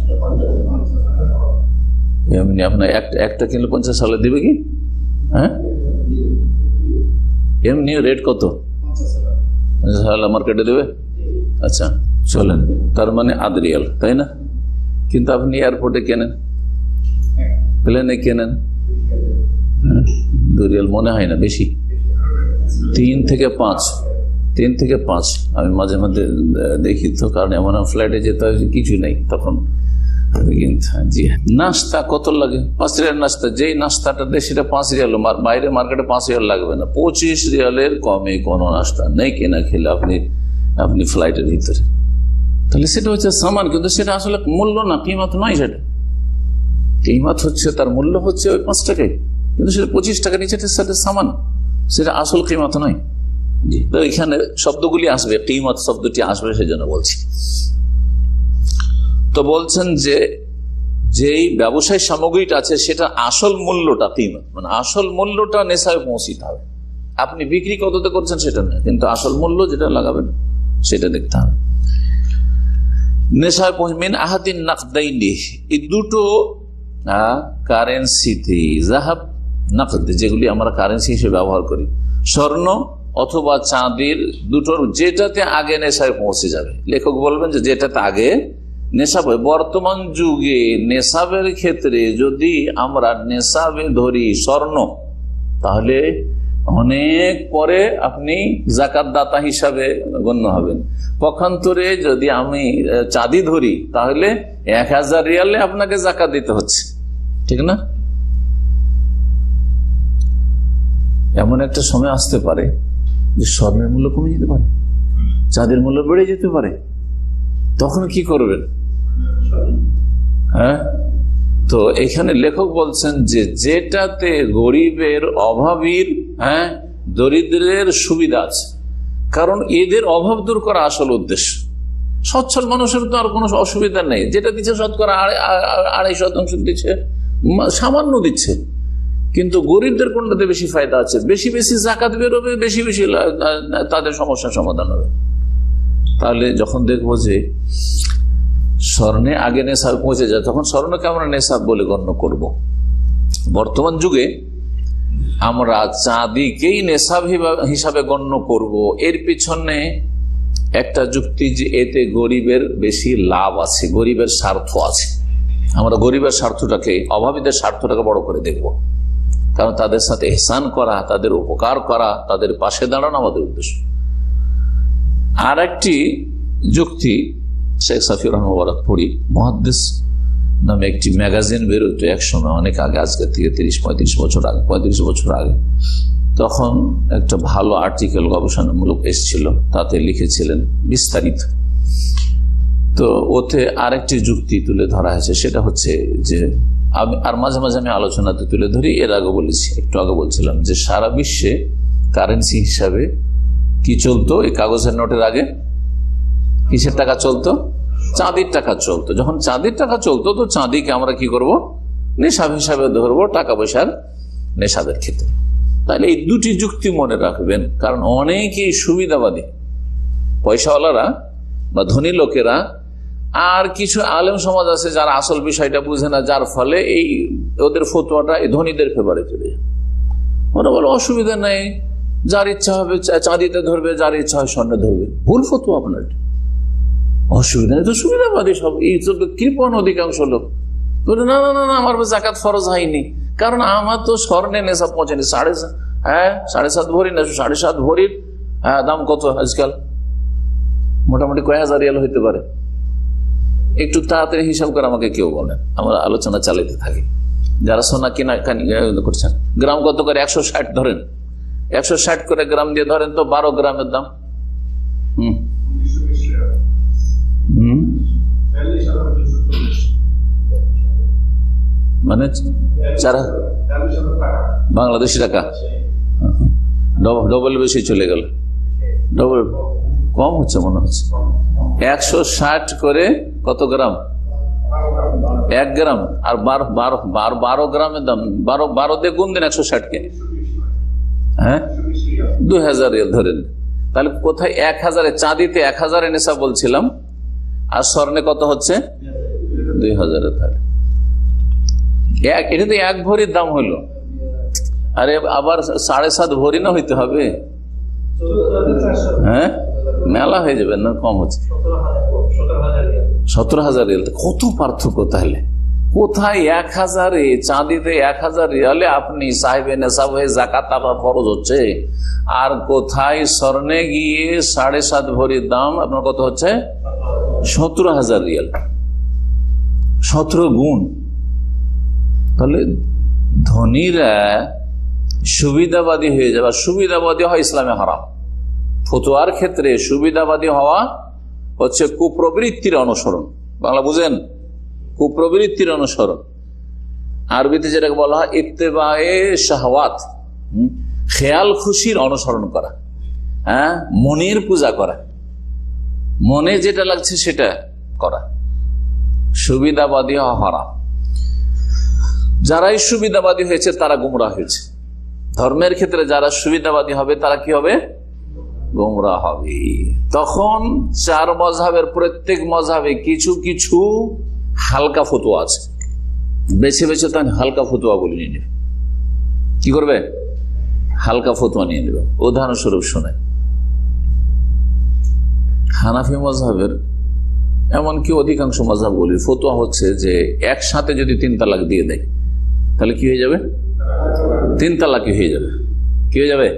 এমনি আপনার একটা একটা কিনলে পঞ্চাশ সালে দিবে কি? হ্যাঁ, এমনি রেট কত? মার্কেটে দেবে। আচ্ছা চলেন, তার মানে আধ রিয়াল, তাই না? কিন্তু আপনি এয়ারপোর্টে কেনেন, প্লেনে কেনেন, দু রিয়াল মনে হয় না, বেশি, তিন থেকে পাঁচ তিন থেকে পাঁচ আমি মাঝে মাঝে দেখি তো, কারণ এমন ফ্লাইটে যেতে হয় কিছু নেই তখন। জি, নাস্তা কত লাগে? পাঁচ রিয়াল নাস্তা, যেই নাস্তাটা দেয় সেটা পাঁচ রিয়াল, বাইরে মার্কেটে পাঁচ রিয়াল লাগবে না। পঁচিশ রিয়ালের কমে কোনো নাস্তা নেই কেনা খেলে আপনি আপনি ফ্লাইটের ভিতরে, তাহলে সেটা হচ্ছে সামান, কিন্তু সেটা আসলে মূল্য না, কিমাত নয়। সেটা কিমাত হচ্ছে, তার মূল্য হচ্ছে ওই পাঁচ টাকায়, কিন্তু সেটা পঁচিশ টাকা নিচে সেটা সামান, সেটা আসল কিমাত নয়। জি, তো এখানে শব্দগুলি আসবে, কিমাত শব্দটি আসবে, সেজন্য বলছি। তো বলছেন যে যেই ব্যবসায় সামগ্রীটা আছে সেটা আসল মূল্যটা কিমাত, মানে আসল মূল্যটা নেশায় পৌঁছিতে হবে। আপনি বিক্রি কততে করছেন সেটা না, কিন্তু আসল মূল্য যেটা লাগাবেন সেটা দেখতে হবে। নেশায় পৌঁছবেন আহাদিন নাকদাইনি, এই দুটো কারেন্সিতে, জাহাব নাকদ যেগুলি আমরা কারেন্সি হিসেবে ব্যবহার করি, স্বর্ণ অথবা চাঁদির দুটোর যেটাতে আগে নেশায় পৌঁছে যাবে। লেখক বলবেন যে যেটাতে আগে নেশাব। বর্তমান যুগে নেশাবের ক্ষেত্রে যদি আমরা নেশাবে ধরি স্বর্ণ, তাহলে অনেক পরে আপনি জাকাত দাতা হিসাবে গণ্য হবেন। পক্ষান্তরে যদি আমি চাঁদি ধরি, তাহলে এক হাজার রিয়ালে আপনাকে জাকাত দিতে হচ্ছে, ঠিক না? এমন একটা সময় আসতে পারে যে স্বর্ণের মূল্য কমে যেতে পারে, চাঁদের মূল্য বেড়ে যেতে পারে, তখন কি করবেন? হ্যাঁ, তো এখানে লেখক বলছেন যে যেটাতে গরিবের, অভাবীর, হ্যাঁ দরিদ্রের সুবিধা আছে, কারণ এদের অভাব দূর করা আসল উদ্দেশ্য। সচ্ছল মানুষের তো আর কোনো অসুবিধা নেই, যেটা দিচ্ছে শতকরা আড়াই শতাংশ দিচ্ছে, সামান্য দিচ্ছে, কিন্তু গরিবদের কোনটাতে বেশি ফায়দা আছে? বেশি বেশি জাকাত বেরোবে, বেশি বেশি তাদের সমস্যার সমাধান হবে। তাহলে যখন দেখবো যে স্বর্ণে আগে নেশাব পৌঁছে যায়, তখন স্বর্ণকে আমরা নেশাব বলে গণ্য করব। বর্তমান যুগে আমরা চাঁদিকেই নেশাব হিসাবে গণ্য করব। এর পিছনে একটা যুক্তি যে এতে গরিবের বেশি লাভ আছে, গরিবের স্বার্থ আছে। আমরা গরিবের স্বার্থটাকে, অভাবীদের স্বার্থটাকে বড় করে দেখব, কারণ তাদের সাথে ইহসান করা, তাদের উপকার করা, তাদের পাশে দাঁড়ানো আমাদের উদ্দেশ্য। আর একটি যুক্তি শেখ সাফি রহমান পড়ি, মুহাদ্দিস নামে একটি ম্যাগাজিন বেরোতো এক সময়, অনেক আগে, আজকের থেকে তিরিশ পঁয়ত্রিশ বছর আগে, পঁয়ত্রিশ বছর আগে। তখন একটা ভালো আর্টিকেল গবেষণামূলক এসেছিল, তাতে লিখেছিলেন বিস্তারিত। তো ওতে আরেকটি যুক্তি তুলে ধরা হয়েছে, সেটা হচ্ছে যে আমি আর মাঝে মাঝে আমি আলোচনাতে তুলে ধরি, এর আগে বলেছি, একটু আগে বলছিলাম যে সারা বিশ্বে কারেন্সি হিসাবে কি চলতো? এই কাগজের নোটের আগে কিসের টাকা চলতো? চাঁদির টাকা চলতো। যখন চাঁদির টাকা চলতো, তো চাঁদিকে আমরা কি করব? নেশাব হিসাবে ধরবো, টাকা পয়সার নেশাবের ক্ষেত্রে। তাহলে এই দুটি যুক্তি মনে রাখবেন, কারণ অনেকেই সুবিধাবাদী পয়সাওয়ালারা বা ধনী লোকেরা, আর কিছু আলেম সমাজ আছে যারা আসল বিষয়টা বুঝে না, যার ফলে এই ওদের ফতোয়াটা এই ধনীদের ফেভারে চলে যায়। ওরা বলে অসুবিধা নেই, যার ইচ্ছা হবে চাঁদিতে ধরবে, যার ইচ্ছা হয় স্বর্ণে ধরবে। ভুল ফতোয়া আপনার, অসুবিধা নেই তো, সুবিধাবাদী সব। এই কৃপণ অধিকাংশ লোক বলে না না না আমার জাকাত ফরজ হয়নি, কারণ আমার তো স্বর্ণে নেশা পৌঁছেনি। সাড়ে হ্যাঁ সাড়ে সাত ভরি না সাড়ে সাত ভরির হ্যাঁ দাম কত আজকাল? মোটামুটি কয় হাজার রিয়াল হইতে পারে। একটু তাড়াতাড়ি হিসাব করে আমাকে কেউ বলেন, আমরা আলোচনা চালাতে থাকি। যারা সোনা কিনা করছেন, গ্রাম কত করে? একশো ষাট ধরেন, একশো ষাট করে গ্রাম দিয়ে ধরেন তো বারো গ্রামের দাম হম হম মানে চার বাংলাদেশি টাকা, ডবল বেশি চলে গেল, ডবল কম হচ্ছে মনে হচ্ছে। একশো ষাট করে কত গ্রাম? এক গ্রাম। আর বারো বারো বারো বারো গ্রামের দাম, বারো বারো দিয়ে গুণ দিন একশো ষাট কে, হ্যাঁ দুই হাজার ধরেন। তাহলে কোথায় এক হাজারে, চাঁদিতে এক হাজারে নেশা বলছিলাম, আর স্বর্ণে কত হচ্ছে? দুই হাজারে। তাহলে এটা তো এক ভরির দাম হইলো। আরে আবার সাড়ে সাত ভরি না হইতে হবে? হ্যাঁ মেলা হয়ে যাবে না, কম হচ্ছে সতেরো হাজার রিয়াল। কত পার্থক্য তাহলে! কোথায় এক হাজারে, চাঁদিতে এক হাজার রিয়ালে আপনি সাহেবে নেশাব হয়ে জাকাত আপনার ফরজ হচ্ছে, আর কোথায় স্বর্ণে গিয়ে সাড়ে সাত ভরির দাম আপনার কত হচ্ছে? সতেরো হাজার রিয়াল, সতেরো গুণ। তাহলে ধনীরা সুবিধাবাদী হয়ে যাবে। সুবিধাবাদী হয় ইসলামে হারাম। ফতোয়ার ক্ষেত্রে সুবিধাবাদী হওয়া হচ্ছে কুপ্রবৃত্তির অনুসরণ। বাংলা বুঝেন? কুপ্রবৃত্তির অনুসরণ। আরবিতে যেটাকে বলা হয় ইত্তেবায়ে শাহওয়াত, খেয়াল খুশির অনুসরণ করা, হ্যাঁ মনের পূজা করা, মনে যেটা লাগছে সেটা করা। সুবিধাবাদী হওয়া হারাম। যারাই সুবিধাবাদী হয়েছে তারা গুমরাহ হয়েছে। ধর্মের ক্ষেত্রে যারা সুবিধাবাদী হবে তারা কি হবে? গুমরাহ হবে। তখন চার মযহাবের প্রত্যেক মযহাবে কিছু কিছু হালকা ফতোয়া আছে, বেছে বেছে তাই হালকা ফতোয়া বলে নিয়ে নেবে। কি করবে? হালকা ফতোয়া নিয়ে নেবে। উদাহরণস্বরূপ শোনে, হানাফি মযহাবের এমনকি অধিকাংশ মযহাবগুলির ফতোয়া হচ্ছে যে একসাথে যদি তিন তালাক দিয়ে দেয় তাহলে কি হয়ে যাবে? তিন তালাক হয়ে যাবে। কি হয়ে যাবে?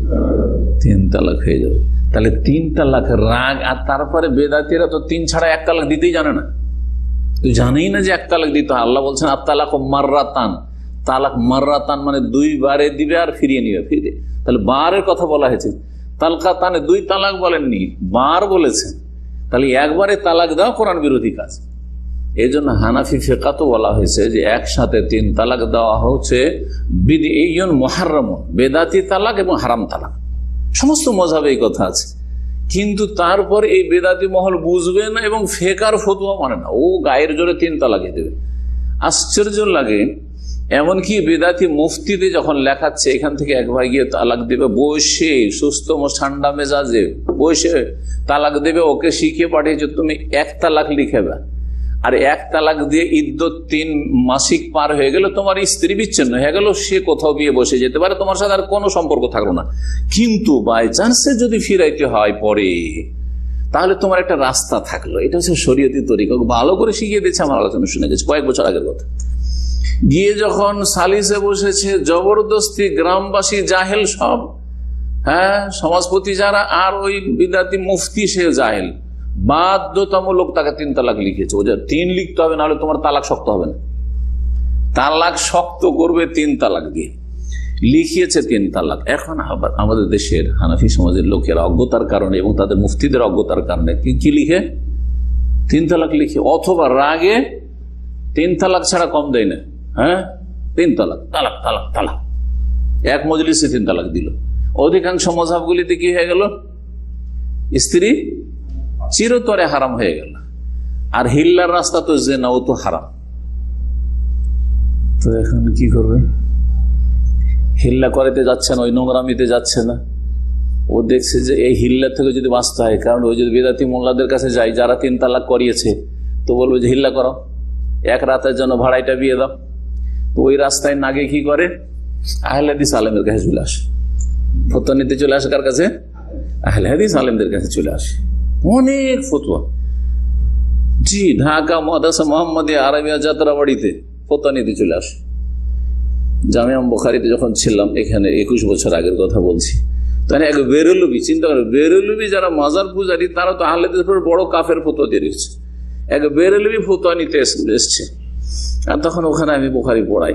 তিন তালাক হয়ে যাবে। তাহলে তিন তালাক রাগ। আর তারপরে বেদাতিরা তো তিন ছাড়া এক তালাক দিতেই জানে না, তুই জানেই না যে এক তালাক দিতে হয়। আল্লাহ বলছেন আর তালাক মাররাতান, তালাক মাররাতান মানে দুই বারে দিবে আর ফিরিয়ে নিবে। ফিরে তাহলে বারের কথা বলা হয়েছে। তালকা তানে দুই তালাক বলেননি, বার বলেছেন। তাহলে একবারে তালাক দেওয়া কোরআন বিরোধী কাজ। এই জন্য হানাফি ফিকাতে বলা হয়েছে যে একসাথে তিন তালাক দেওয়া হচ্ছে বিদঈয়ুন মুহাররামুন, বেদাতি তালাক এবং হারাম তালাক। সমস্ত মযহাবে এই কথা আছে। কিন্তু তারপর এই বেদাতি মহল বুঝবে না এবং ফেকার ফতোয়া মানে না, ও গায়ের জোরে তিন তালাকই দেবে। আশ্চর্য লাগে, এমনকি বেদাতি মুফতিতে যখন লেখাচ্ছে এখান থেকে এক ভাই গিয়ে তালাক দেবে, বসে সুস্থ ঠান্ডা মেজাজে বসে তালাক দেবে, ওকে শিখিয়ে পাঠিয়েছে তুমি এক তালাক লিখেবে। আর এক তালাক দিয়ে ইদ্যত তিন মাসিক পার হয়ে গেল, তোমার স্ত্রী বিচ্ছিন্ন হয়ে গেল, সে কোথাও গিয়ে বসে যেতে পারে, তোমার সাথে আর কোনো সম্পর্ক থাকলো না। কিন্তু বাই চান্সে যদি ফিরাইতে হয় পরে, তাহলে তোমার একটা রাস্তা থাকলো। এটা হচ্ছে শরীয়তি তরিকা, ভালো করে শিখিয়ে দিচ্ছে। আমার আলোচনা শুনে গেছে কয়েক বছর আগের কথা। গিয়ে যখন সালিসে বসেছে, জবরদস্তি গ্রামবাসী জাহেল সব, হ্যাঁ সমাজপতি যারা, আর ওই বিদাতি মুফতি সে জাহেল, বাধ্যতামূলক তাকে তিন তালাক লিখেছে। ও যে তিন লিখতে হবে, নাহলে তোমার তালাক শক্ত হবে না। তালাক শক্ত করবে তিন তালাক দিয়ে, লিখিয়েছে তিন তালাক। এখন আবার আমাদের দেশের হানাফি সমাজের লোকেরা অজ্ঞতার কারণে এবং তাদের মুফতিদের অজ্ঞতার কারণে কি কি লিখে? তিন তালাক লিখে, অথবা রাগে তিন তালাক ছাড়া কম দেয় না। হ্যাঁ তিন তালাক, তালাক তালাক তালাক, এক মজলিসে তিন তালাক দিল। অধিকাংশ মযহাবগুলিতে কি হয়ে গেল? স্ত্রী চিরতরে হারাম হয়ে গেল। আর হিল্লার রাস্তা তো জিনা, ও তো হারাম। তো এখন কি করবে? হিল্লা করাতে যাচ্ছে না, ওই নোংরামিতে যাচ্ছে না। ও দেখছে যে এই হিল্লা থেকে যদি বাঁচতে হয়, কারণ ওই যদি বেদাতি মোল্লাদের কাছে যায় যারা তিন তালাক করিয়েছে, তো বলবে যে হিল্লা করো, এক রাতের জন্য ভাড়াইটা বিয়ে দাও। তো ওই রাস্তায় না গিয়ে কি করে? আহলে হাদিস আলেমের কাছে চলে আসে। ফতোয়া নিতে চলে আসে কার কাছে? আহলে হাদিস আলেমদের কাছে চলে আসে, অনেক ফতোয়া। জি, ঢাকা মাদ্রাসা মোহাম্মদিয়া আরবিয়া যাত্রাবাড়িতে ফতোয়া নিতে চলে আসে। জামিয়া বুখারীতে যখন ছিলাম, এখানে একুশ বছর আগের কথা বলছি, তাহলে এক বেরেলবি, চিন্তা করে, বেরেলবি যারা মাজার পূজারী তারা তো আহলে হাদিসের উপর বড় কাফের ফতোয়া দিয়ে দিচ্ছে। এক বেরেলবি ফতোয়া নিতে এসছে, আর তখন ওখানে আমি বুখারী পড়াই।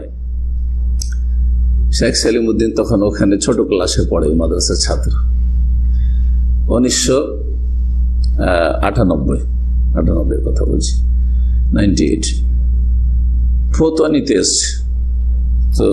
শেখ সেলিমউদ্দিন তখন ওখানে ছোট ক্লাসে পড়ে, মাদ্রাসার ছাত্র। উনিশশো আটানব্বই আটানব্বই কথা বলছি, নাইনটি এইট ফতোয়া নিতে এসছে। তো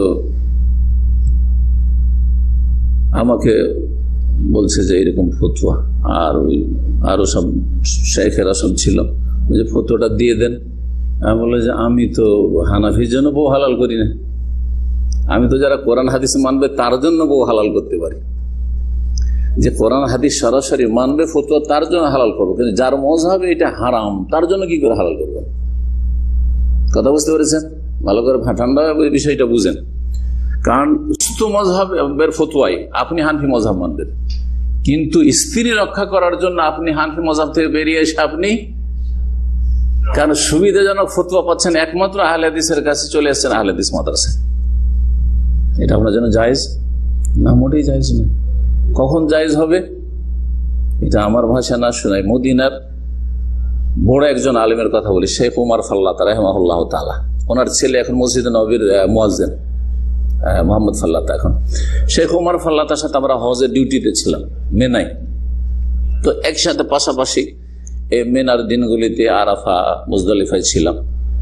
আমাকে বলছে যে এরকম ফতোয়া, আর ওই আরো সব শেখেরা সব ছিল, যে ফতোয়াটা দিয়ে দেন। আমি বললাম যে আমি তো হানাফির জন্য বউ হালাল করি না, আমি তো যারা কোরআন হাদিস মানবে তার জন্য বউ হালাল করতে পারি। যে কোরআন হাদিস সরাসরি মানবে ফতোয়া তার জন্য হালাল করবো, কিন্তু যার মজহাবে এটা হারাম তার জন্য কি করে হালাল করবো? কথা বুঝতে পেরেছেন? ভালো করে ঠান্ডা বিষয়টা বুঝেন। কারণ মজহাবের ফতোয়ায় আপনি হানফি মজহাব মানবেন, কিন্তু স্ত্রী রক্ষা করার জন্য আপনি হানফি মজহাব থেকে বেরিয়ে এসে আপনি, কারণ সুবিধাজনক ফতোয়া পাচ্ছেন একমাত্র আহলে হাদিসের কাছে, চলে এসছেন আহলে হাদিস মাদ্রাসায়। এটা আপনার জন্য জায়েজ না? মোটেই জায়েজ নয়। কখন জায়েজ হবে? এটা আমার ভাষা না শোনায়, মদিনার বড় একজন আলেমের কথা বলি, শেখ উমর ফাল্লাতা রাহিমাহুল্লাহ তাআলা। ওনার ছেলে এখন মসজিদে নববীর মুয়াজ্জিন, মোহাম্মদ ফাল্লাতা। এখন শেখ উমর ফাল্লাতার সাথে আমরা হজের ডিউটিতে ছিলাম মেনায়। তো একসাথে পাশাপাশি এই মেনার দিনগুলিতে আরাফা মুজদালিফায় ছিলাম।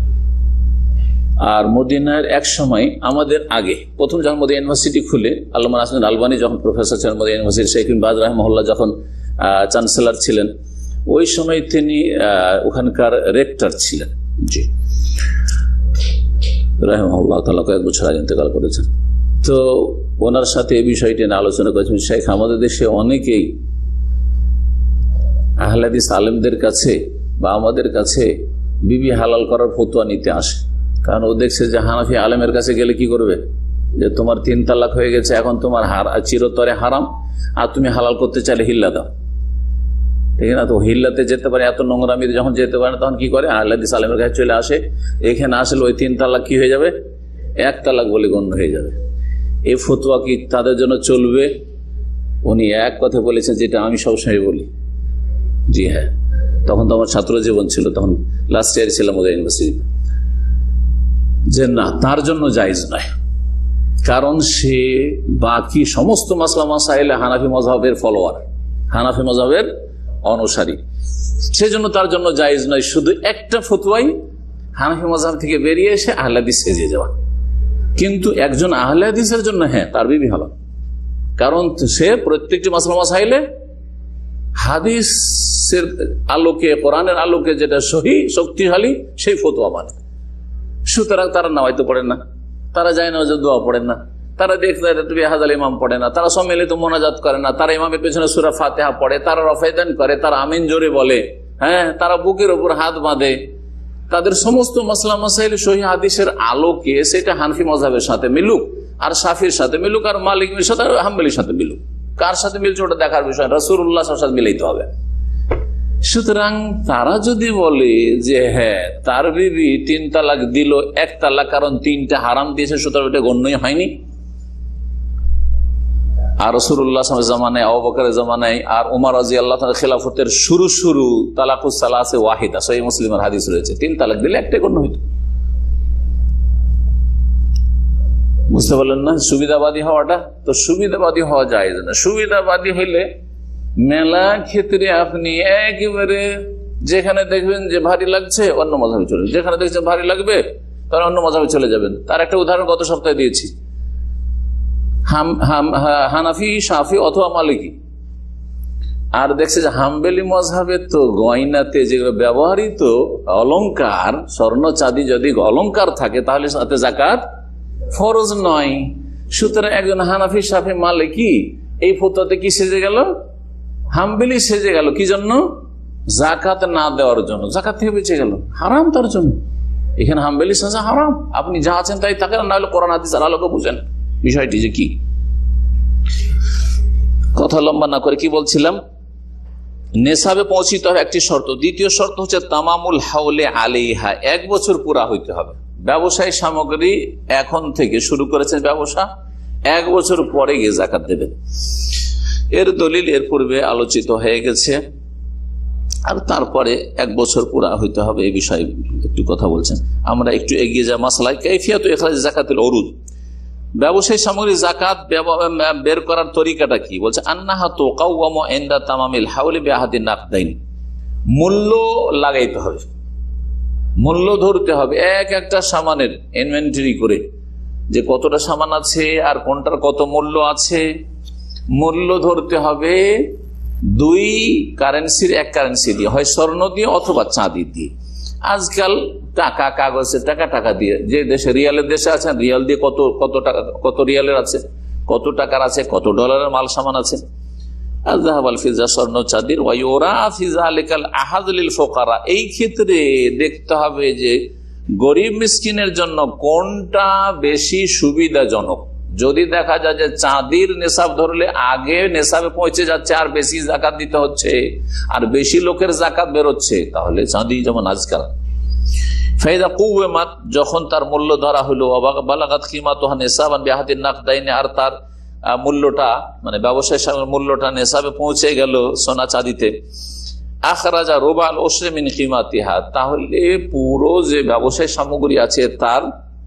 আর মদিনার এক সময় আমাদের আগে প্রথম যখন মদিনা ইউনিভার্সিটি খুলে, আল্লামা নাসিরুদ্দিন আলবানী যখন প্রফেসর ছিলেন মদিনা ইউনিভার্সিটি, শেখ বিন বাজ রাহিমাহুল্লাহ যখন চ্যান্সেলর ছিলেন, ওই সময় তিনি ওখানকার রেক্টর ছিলেন। জি রাহিমাহুল্লাহ তাআলা কয়েক বছর আগে ইন্তেকাল করেছেন। তো ওনার সাথে এই বিষয়টি নিয়ে আলোচনা করেছেন। শেখ আমাদের দেশে অনেকেই আহলে হাদিস আলেমদের কাছে বা আমাদের কাছে বিবি হালাল করার ফতোয়া নিতে আসে, কারণ ও দেখছে যে হানাফি আলেমের কাছে গেলে কি করবে, যে তোমার তিন তালাক হয়ে গেছে, এখন তোমার চিরতরে হারাম, আর তুমি হালাল করতে চাইলে হিল্লা দাও, ঠিক না? তো হিল্লাতে যেতে পারে, এত নোংরামিতে যখন যেতে পারে না, তখন কি করে, আহলে হাদিস আলেমের কাছে চলে আসে। এখানে আসলে ওই তিন তালাক কি হয়ে যাবে, এক তালাক বলে গণ্য হয়ে যাবে। এই ফতোয়া কি তাদের জন্য চলবে? উনি এক কথা বলেছেন, যেটা আমি সবসময় বলি। জি হ্যাঁ, তখন তো আমার ছাত্র জীবন ছিল, তখন লাস্ট ইয়ার ছিলাম ওদের ইউনিভার্সিটি, যে না, তার জন্য জায়েজ নয়, কারণ সে বাকি সমস্ত মাসলা মাসাইলে হানাফি মজহাবের ফলোয়ার, হানাফি মজহাবের অনুসারী, সেজন্য তার জন্য জায়েজ নয়। শুধু একটা ফতোয়াই হানাফি মজহাব থেকে বেরিয়ে এসে আহলে হাদিস সেজে যাওয়া। কিন্তু একজন আহলে হাদিসের জন্য হ্যাঁ, তার বিবি হালাল, কারণ সে প্রত্যেকটি মাসলা মাসাইলে হাদিসের আলোকে, কোরআনের আলোকে যেটা সহি শক্তিশালী সেই ফতোয়া মানে। সুতরাং তারা নামাইতে পড়েন না, তারা যায় না, দোয়া পড়েন না, তারা দেখতে হাজাল ইমাম পড়ে না, তারা সম্মিলিত মোনাজাত করে না, তারা ইমামের পেছনে সূরা ফাতিহা পড়ে, তারা রফায়দান করে, তারা আমিন জোরে বলে, হ্যাঁ, তারা বুকের উপর হাত বাঁধে। তাদের সমস্ত মাসলা মাসাইল সহিহ হাদিসের আলোকে, সেটা হানফি মযহাবের সাথে মিলুক, আর শাফির সাথে মিলুক, আর মালিকের সাথে, আর হাম্বলির সাথে মিলুক, কার সাথে মিলছে ওটা দেখার বিষয়, রাসূলুল্লাহ সাল্লাল্লাহু আলাইহি ওয়াসাল্লাম মিলাইতে হবে। সুতরাং তারা যদি বলে যে হ্যাঁ, তার বিবি তিন তালাক দিল, এক তালাক কারণ তিনটা হারাম দিয়েছে, সুতরাং ওটা গণ্যই হয়নি। আর রাসূলুল্লাহ সাল্লাল্লাহু আলাইহি ওয়াসাল্লামের জামানায়, আবু বকরের জামানায়, আর উমর রাদিয়াল্লাহু তাআলা খেলাফতের শুরু শুরু তালাকুস সালাসে ওয়াহিদা, সহিহ মুসলিমের হাদিস রয়েছে, তিন তালাক দিলে একটাই গণ্য হইতো। বুঝতে পারলেন না সুবিধাবাদী হওয়াটা? তো সুবিধাবাদী হওয়া যায় না। সুবিধাবাদী হইলে মেলা ক্ষেত্রে আপনি একেবারে যেখানে দেখবেন যে ভারী লাগছে অন্য মযহাবে চলে, যেখানে দেখছেন ভারী লাগবে তার অন্য মযহাবে চলে যাবেন। তার একটা উদাহরণ গত সপ্তাহে দিয়েছি, হানাফি, শাফি অথবা মালিকি। আর দেখছে যে হাম্বলি মযহাবে তো গয়নাতে যেগুলো ব্যবহৃত অলংকার, স্বর্ণ চাঁদি যদি অলংকার থাকে তাহলে সাথে যাকাত ফরজ নয়। সুতরাং একজন হানাফি, শাফি, মালিকি এই ফতোয়াতে কি সেজে গেল? হাম্বলি সেজে গেল। কি জন্য? যাকাত না দেওয়ার জন্য, যাকাত থেকে বেঁচে গেল, হারাম তার জন্য। এখানে হাম্বলি সাজা হারাম, আপনি যা আছেন তাই থাকেন, না হলে কোরআন হাদিস আর আলোকে বুঝেন বিষয়টি যে কি। কথা লম্বা না করে কি বলছিলাম, নেশাবে পৌঁছিতে হবে একটি শর্ত। দ্বিতীয় শর্ত হচ্ছে তামামুল হাওলে আলাইহা, এক বছর পুরা হইতে হবে। ব্যবসায়ী সামগ্রী এখন থেকে শুরু করেছেন ব্যবসা, এক বছর পরে গিয়ে যাকাত দেবেন। এর দলিল এর পূর্বে আলোচিত হয়ে গেছে, আর তারপরে এক বছর পুরা হইতে হবে এই বিষয়ে একটু কথা বলছেন। আমরা একটু এগিয়ে যাই মাসলায় কাইফিয়াত ইখরাজ যাকাতুল উরুদ, ব্যবসায়ী সামগ্রী যাকাত বের করার তরিকাটা কি? বলছে আন্নাহা তুকাওয়ামু ইনদা তামামিল হাওলি বিআহাদিন নাকদাইন, মূল্য লাগাইতে হবে, মূল্য ধরতে হবে এক একটা সামানের ইনভেন্টরি করে, যে কতটা সামান আছে আর কোনটার কত মূল্য আছে। মূল্য ধরতে হবে দুই কারেন্সির এক কারেন্সি দিয়ে, হয় স্বর্ণ দিয়ে অথবা চাঁদি দিয়ে। আজকাল টাকা, কাগজের টাকা, টাকা দিয়ে, যে দেশে রিয়ালের দেশে আছেন রিয়াল দিয়ে কত কত টাকা, কত রিয়ালের আছে, কত টাকার আছে, কত ডলারের মাল সামান আছে। স্বর্ণ চাঁদির ওয়াইওরা ফিজা আলিকাল আহাদুল ফোকারা, এই ক্ষেত্রে দেখতে হবে যে গরিব মিসকিনের জন্য কোনটা বেশি সুবিধাজনক। যদি দেখা যায় যে চাঁদির নেশাব ধরলে আগে নেশাবে পৌঁছে যাচ্ছে আর বেশি জাকাত দিতে হচ্ছে আর বেশি লোকের জাকাত বেরোচ্ছে, তাহলে চাঁদি যেমন আজকাল ফাইদা কুওয়ামাত, যখন তার মূল্য ধরা হলো, বালাগাত কিমাতুহা নিসাবান বিআহাদিন নাকদাইন, আর তার মূল্যটা মানে ব্যবসায়ী মূল্যটা নেশাবে পৌঁছে গেল সোনা চাঁদিতে, আখরাজা রুবাল উশরি মিন কিমাতিহা, তাহলে পুরো যে ব্যবসায়ী সামগ্রী আছে তার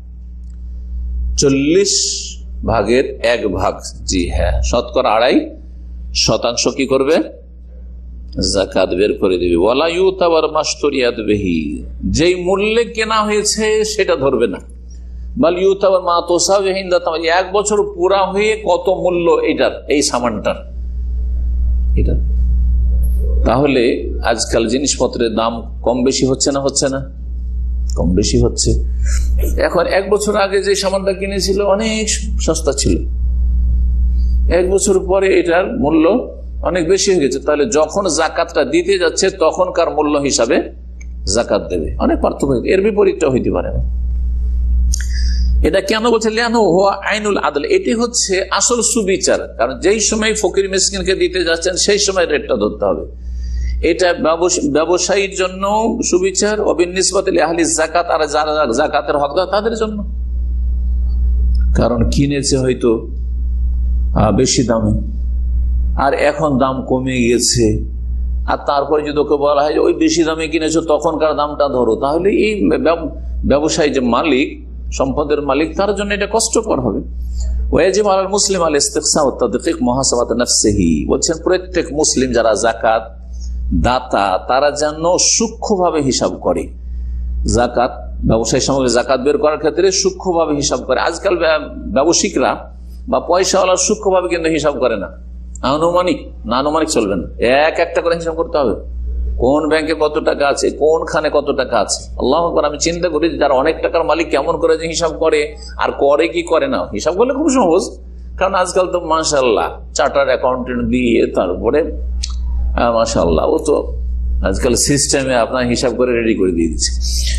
চল্লিশ ভাগের এক ভাগ, জি হ্যাঁ শতকরা আড়াই শতাংশ কি করবে? যাকাত বের করে দেবে। ওয়ালা ইউতাবার মাশতুরিয়াত বিহি, যেই মূল্যে কেনা হয়েছে সেটা ধরবে না, বাল ইউতাবার মা তুসাবিহি ইনদা তামাম, এক বছর পুরা হয়ে কত মূল্য এটার, এই সামানটার এটা। তাহলে আজকাল জিনিসপত্রের দাম কম বেশি হচ্ছে না? হচ্ছে না? কম বেশি হচ্ছে। এখন এক বছর আগে যে সামানটা কিনেছিল অনেক সস্তা ছিল, এক বছর পরে এটার মূল্য অনেক বেশি হয়ে গেছে, তাহলে যখন জাকাতটা দিতে যাচ্ছে তখনকার মূল্য হিসাবে জাকাত দেবে। অনেক পার্থক্য, এর বিপরীতটা হইতে পারে না। এটা কেন বলছে? আইনুল আদল, এটি হচ্ছে আসল সুবিচার। কারণ যেই সময় ফকির মিসকিনকে দিতে যাচ্ছেন সেই সময় রেটটা ধরতে হবে। এটা ব্যবসায়ীর জন্য সুবিচার, অবিনিসবাতিল আহলি যাকাত, আর যারা যাকাতের হকদার তাদের জন্য। কারণ কিনেছে হয়তো বেশি দামে আর এখন দাম কমে গেছে, আর তারপরে যদি ওকে বলা হয় ওই বেশি দামে কিনেছো তখনকার দামটা ধরো, তাহলে এই ব্যবসায়ী যে মালিক, সম্পদের মালিক, তার জন্য এটা কষ্টকর হবে। ওয়াজিব আলাল মুসলিম আল ইস্তিকসা ওয়া তাদকিক মুহাসাবাত নাফসিহি, বলছেন প্রত্যেক মুসলিম যারা যাকাত দাতা তারা যেন সূক্ষ্মভাবে হিসাব করে। যাকাত ব্যবসায়ী সামগ্রী জাকাত বের করার ক্ষেত্রে সূক্ষ্মভাবে হিসাব করে। আজকাল ব্যবসায়িকরা বা পয়সাওয়ালা সূক্ষ্মভাবে কিন্তু হিসাব করে না, আনুমানিক না, আনুমানিক চলবে না, এক একটা করে হিসাব করতে হবে। কোন ব্যাংকে কত টাকা আছে, কোনখানে কত টাকা আছে। আল্লাহু আকবার, আমি চিন্তা করি যারা অনেক টাকার মালিক কেমন করে যে হিসাব করে আর করে কি করে না। হিসাব করলে খুব সহজ, কারণ আজকাল তো মাশাআল্লাহ চার্টার্ড অ্যাকাউন্টেন্ট দিয়ে তারপরে মাশাআল্লাহ ও তো আজকাল সিস্টেমে আপনার হিসাব করে রেডি করে দিয়ে দিচ্ছে।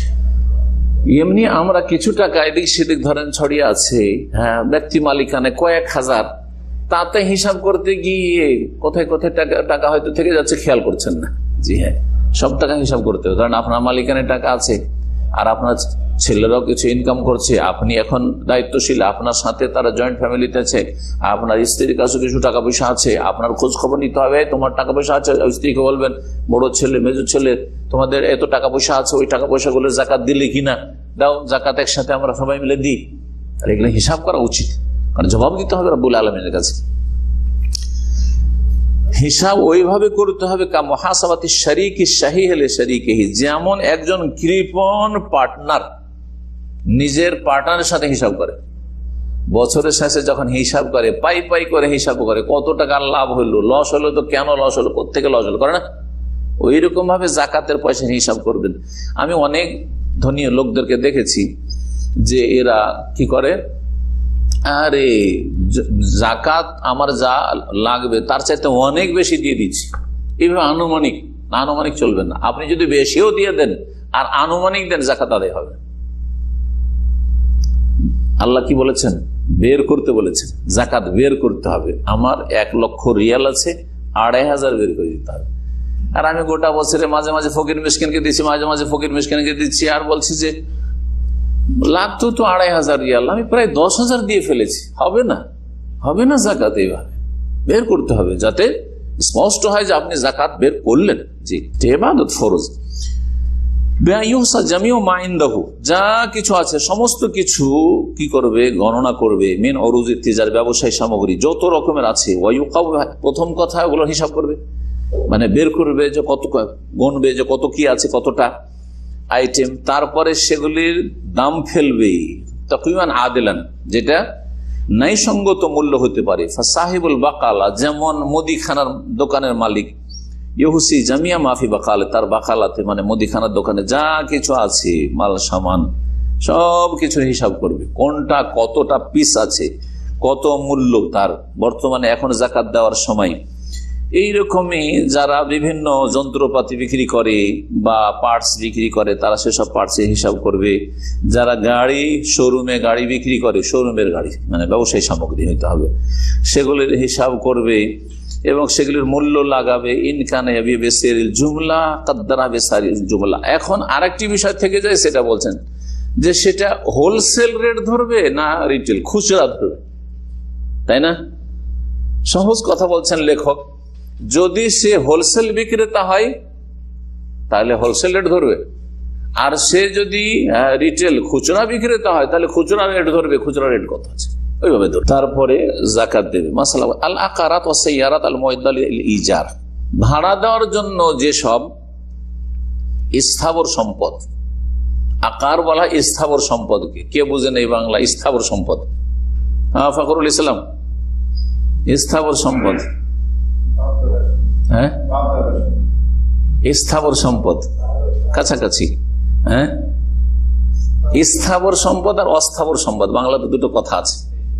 এমনি আমরা কিছু টাকা এদিক সেদিক ধরেন ছড়িয়ে আছে, হ্যাঁ ব্যক্তি মালিকানে কয়েক হাজার, তাতে হিসাব করতে গিয়ে কোথায় কোথায় টাকা টাকা হয়তো থেকে যাচ্ছে খেয়াল করছেন না। জি হ্যাঁ, সব টাকা হিসাব করতে হবে। ধরেন আপনার মালিকানে টাকা আছে আর আপনার ছেলেরাও কিছু ইনকাম করছে, আপনি এখন দায়িত্বশীল, আপনার সাথে তারা জয়েন্ট ফ্যামিলিতে আছে, আপনার স্ত্রীর কাছে কিছু টাকা পয়সা আছে, আপনার খোঁজ খবর নিতে হবে। তোমার টাকা পয়সা আছে, স্ত্রীকে বলবেন বড় ছেলে মেজো ছেলে তোমাদের এত টাকা পয়সা আছে, ওই টাকা পয়সাগুলো জাকাত দিলে কিনা, দাও জাকাত একসাথে আমরা সবাই মিলে দিই। আর এগুলো হিসাব করা উচিত, কারণ জবাব দিতে হবে রব্বুল আলামিনের কাছে। হিসাব ওইভাবে করতে হবে কা মুহাসাবাতি শারীকি শাহীহ লি শারীকিহি, যেমন একজন কৃপণ পার্টনার নিজের পার্টনারের সাথে হিসাব করে, বছরের শেষে যখন হিসাব করে পাই পাই করে হিসাব করে, কত টাকা লাভ হলো, লস হলো তো কেন লস হলো, কোথেকে লস হলো, করে না? ওই রকম ভাবে জাকাতের পয়সা হিসাব করবেন। আমি অনেক ধনী লোকদেরকে দেখেছি যে এরা কি করে, আরে জাকাত আমার যা লাগবে তার চাইতে অনেক বেশি দিয়ে দিচ্ছি, এইভাবে আনুমানিক না, আনুমানিক চলবে না। আপনি যদি বেশিও দিয়ে দেন আর আনুমানিক দেন, জাকাত আদায় হবে। আল্লাহ কি বলেছেন? বের করতে বলেছেন, জাকাত বের করতে হবে। আমার এক লক্ষ রিয়াল আছে, আড়াই হাজার বের করে দিতে হবে। আর আমি গোটা বছরে মাঝে মাঝে ফকির মিসকিনকে দিচ্ছি, মাঝে মাঝে ফকির মিসকিনকে দিচ্ছি, আর বলছি যে লাগতো তো আড়াই হাজার রিয়াল, আমি প্রায় দশ হাজার দিয়ে ফেলেছি। হবে না, হবে না জাকাত। এইভাবে বের করতে হবে যাতে স্পষ্ট হয় যে আপনি জাকাত বের করলেন। জি, ইবাদত ফরজ। যা কিছু আছে সমস্ত কিছু কি করবে, গণনা করবে। মিন অরুজি তিজার, ব্যবসায়ী সামগ্রী যত রকমের আছে, প্রথম কথা ওগুলো হিসাব করবে, মানে বের করবে যে কত, গণবে যে কত কি আছে, কতটা আইটেম। তারপরে সেগুলির দাম ফেলবে তাকওয়ান আদিলান, যেটা ন্যায়সঙ্গত মূল্য হতে পারে। সাহিবুল বাকালা, যেমন মুদিখানার দোকানের মালিক, ইহুসি জামিয়া মাফি বাকালে, তার বাকালাতে মানে মুদিখানার দোকানে যা কিছু আছে মাল সামান সব কিছু হিসাব করবে, কোনটা কতটা পিস আছে, কত মূল্য তার বর্তমানে এখন জাকাত দেওয়ার সময়। এইরকমই যারা বিভিন্ন যন্ত্রপাতি বিক্রি করে বা পার্টস বিক্রি করে, তারা সেসব পার্টসের হিসাব করবে। যারা গাড়ি শোরুমে গাড়ি বিক্রি করে, শোরুমের গাড়ি মানে ব্যবসায়ী সামগ্রী হইতে হবে, সেগুলির হিসাব করবে এবং সেগুলির মূল্য লাগাবে। ইনকানে বেসেরিল জুমলা কাদ্দারা বেসারিল জুমলা। এখন আরেকটি বিষয় থেকে যায়, সেটা বলছেন যে সেটা হোলসেল রেট ধরবে না রিটেল, খুচরা ধরবে, তাই না? সহজ কথা বলছেন লেখক, যদি সে হোলসেল বিক্রেতা হয় তাহলে হোলসেল রেট ধরবে, আর সে যদি রিটেল খুচরা বিক্রেতা হয় তাহলে খুচরা রেট ধরবে। খুচরা রেট কত আছে ওইভাবে ধরবে, তারপরে জাকাত দেবে। মাসালা আল আকারাত ওয়া সাইয়ারাত আল মুআদ্দা লিল ইজার, ভাড়া দেওয়ার জন্য যেসব স্থাবর সম্পদ, আকার বলা স্থাবর সম্পদকে, কে বুঝেন এই বাংলা স্থাবর সম্পদ? হ্যাঁ, ফখরুল ইসলাম, স্থাবর সম্পদ, হ্যাঁ স্থাবর সম্পদ কাছাকাছি। হ্যাঁ, স্থাবর সম্পদ আর অস্থাবর সম্পদ, বাংলাতে দুটো কথা আছে।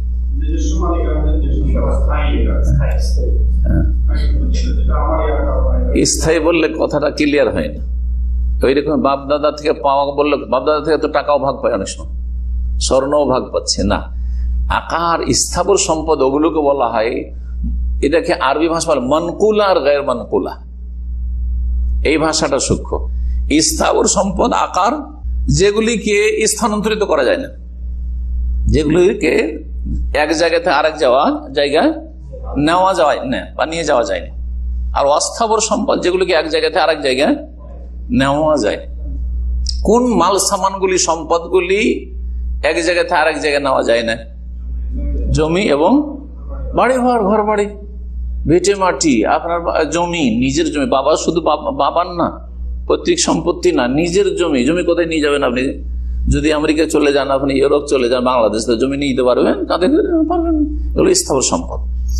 স্থায়ী বললে কথাটা ক্লিয়ার হয় না, ওই রকম বাপ দাদা থেকে পাওয়া বললে, বাপ দাদা থেকে তো টাকাও ভাগ পায়, অনেক সময় স্বর্ণও ভাগ পাচ্ছে না। আকার স্থাবর সম্পদ ওগুলোকে বলা হয়, এটাকে আরবি ভাষা বলে মানকুলা আর গায়ের মানকুলা। এই ভাষাটা সূক্ষ্ম। স্থাবর সম্পদ আকার, যেগুলিকে স্থানান্তরিত করা যায় না, যেগুলিকে এক জায়গা থেকে আরেক যাওয়া জায়গায় নেওয়া যায় না বা নিয়ে যাওয়া যায় না। আর অস্থাবর সম্পদ যেগুলিকে এক জায়গা থেকে আরেক জায়গায় নেওয়া যায়। কোন মাল সামানগুলি, সম্পদগুলি এক জায়গা থেকে আরেক জায়গায় নেওয়া যায় না? জমি এবং বাড়ি ঘর, ঘর বাড়ি, ভিটে মাটি, আপনার জমি, নিজের জমি। বাবা শুধু বাবার না, পৈতৃক সম্পত্তি না, নিজের জমি। জমি কোথায় নিয়ে যাবেন আপনি? যদি আমেরিকা চলে যান, আপনি ইউরোপ চলে যান, বাংলাদেশ জমি নিয়ে যেতে পারবেন? তাদের পারবেন। এগুলো স্থাবর সম্পদ।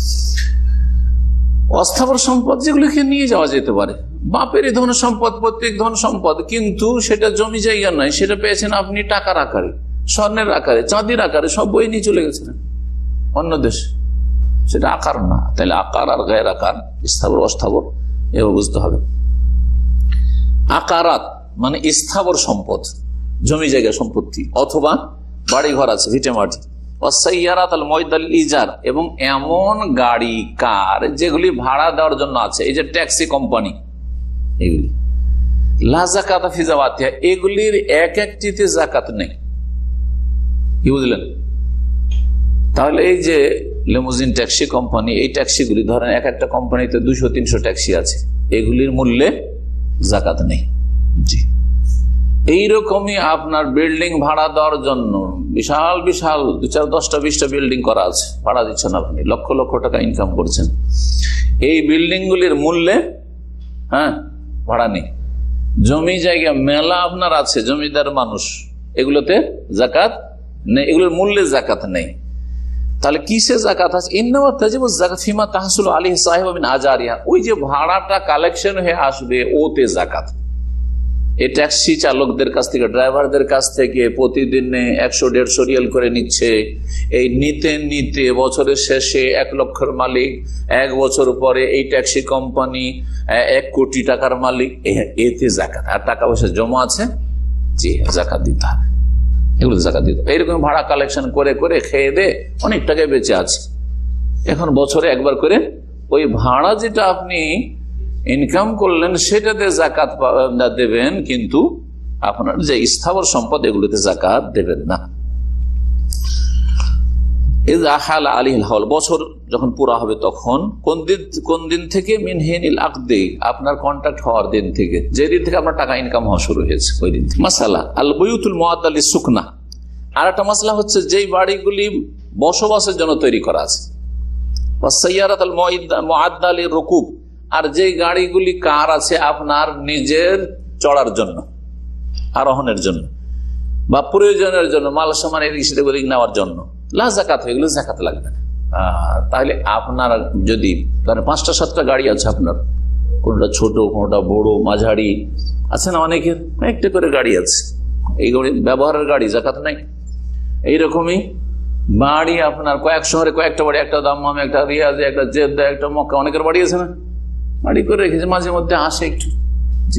অস্থাবর সম্পদ যেগুলোকে নিয়ে যাওয়া যেতে পারে, বাপেরই ধন সম্পদ, পৈতৃক ধন সম্পদ, কিন্তু সেটা জমি জায়গা নয়, সেটা পেয়েছেন আপনি টাকার আকারে, স্বর্ণের আকারে, চাঁদির আকারে, সব বই নিয়ে চলে গেছিলেন অন্য দেশে, সেটা আকার না। তাহলে আকার আর গায়ের আকার, স্থাবর অস্থাবর, এভাবে বুঝতে হবে। আকারাত মানে স্থাবর সম্পদ, জমি জায়গা সম্পত্তি অথবা বাড়ি ঘর আছে, ভিটে মাটি। ওয়াসাইয়ারাত আল মুআদ্দা লিল ইজার, এবং এমন গাড়ি কার যেগুলি ভাড়া দেওয়ার জন্য আছে, এই যে ট্যাক্সি কোম্পানি, এগুলি লা যাকাতা ফি যাওয়াতিহা, এগুলির এক একটিতে যাকাত নেই। কি বুঝলেন? তাহলে এই যে লিমুজিন ট্যাক্সি কোম্পানি, এই ট্যাক্সিগুলি ধরেন এক একটা কোম্পানিতে দুইশো তিনশো ট্যাক্সি আছে, এগুলির মূল্যে যাকাত নেই। জি, এইরকমই আপনার বিল্ডিং ভাড়া দেওয়ার জন্য বিশাল বিশাল দু চার দশটা বিশটা বিল্ডিং করা আছে, ভাড়া দিচ্ছেন আপনি, লক্ষ লক্ষ টাকা ইনকাম করছেন, এই বিল্ডিং গুলির মূল্যে হ্যাঁ ভাড়া নেই। জমি জায়গা মেলা আপনার আছে, জমিদার মানুষ, এগুলোতে যাকাত নেই, এগুলোর মূল্যে যাকাত নেই। তাহলে কিসে যাকাত আছে? ইন্নামা তাজিবু যাকাত ফিমা তাহসুলু আলাইহি সাহিবু মিন আজারিহা, ওই যে ভাড়াটা কালেকশন হয়ে আসবে ওতে যাকাত। এই ট্যাক্সি চালকদের কাছ থেকে, ড্রাইভারদের কাছ থেকে প্রতিদিনে একশো দেড়শো রিয়াল করে নিচ্ছে। এই নিতে নিতে বছরের শেষে এক লক্ষের মালিক, এক বছর পরে এই ট্যাক্সি কোম্পানি এক কোটি টাকার মালিক, এতে যাকাত। আর টাকা পয়সা জমা আছে, জি যাকাত দিতে হবে। এগুলো জাকাত দিতে। এইরকম ভাড়া কালেকশন করে করে খেয়ে দে অনেক টাকায় বেঁচে আছে, এখন বছরে একবার করে ওই ভাড়া যেটা আপনি ইনকাম করলেন সেটাতে জাকাত দেবেন, কিন্তু আপনার যে স্থাবর সম্পদ এগুলোতে জাকাত দেবেন না। বছর যখন পুরা হবে তখন কোন দিন কোন দিন থেকে মিনহিনিল আকদি, আপনার কন্ট্রাক্ট হওয়ার দিন থেকে, যে দিন থেকে আপনার টাকা ইনকাম হওয়া শুরু হয়েছে ওই দিন থেকে। মাসালা আল বুয়ুতুল মুআদ্দা লিসুকনা, আর একটা মাসলা হচ্ছে যেই বাড়িগুলি বসবাসের জন্য তৈরি করা আছে, ওয়াসাইয়ারাত আল মুআদ্দা লিরুকুব, আর যে গাড়িগুলি কার আছে আপনার নিজের চড়ার জন্য, আরোহণের জন্য বা প্রয়োজনের জন্য, মাল সামান এদিক সেদিক ওদিক নেওয়ার জন্য, লা জাকাত, এগুলো জাকাত লাগবে না। তাহলে আপনার যদি পাঁচটা সাতটা গাড়ি আছে আপনার, কোনটা ছোট কোনটা বড় মাঝারি আছে না, অনেকের একটা করে গাড়ি আছে, এই গাড়ি ব্যবহারের গাড়ি জাকাত নাই। এইরকমই বাড়ি আপনার কয়েক শহরে কয়েকটা বাড়ি, একটা দাম্মামে, একটা রিয়াজে, একটা জেদ্দা, একটা মক্কা, অনেকের বাড়ি আছে না, বাড়ি করে রেখেছে, মাঝে মধ্যে আসে একটু, জি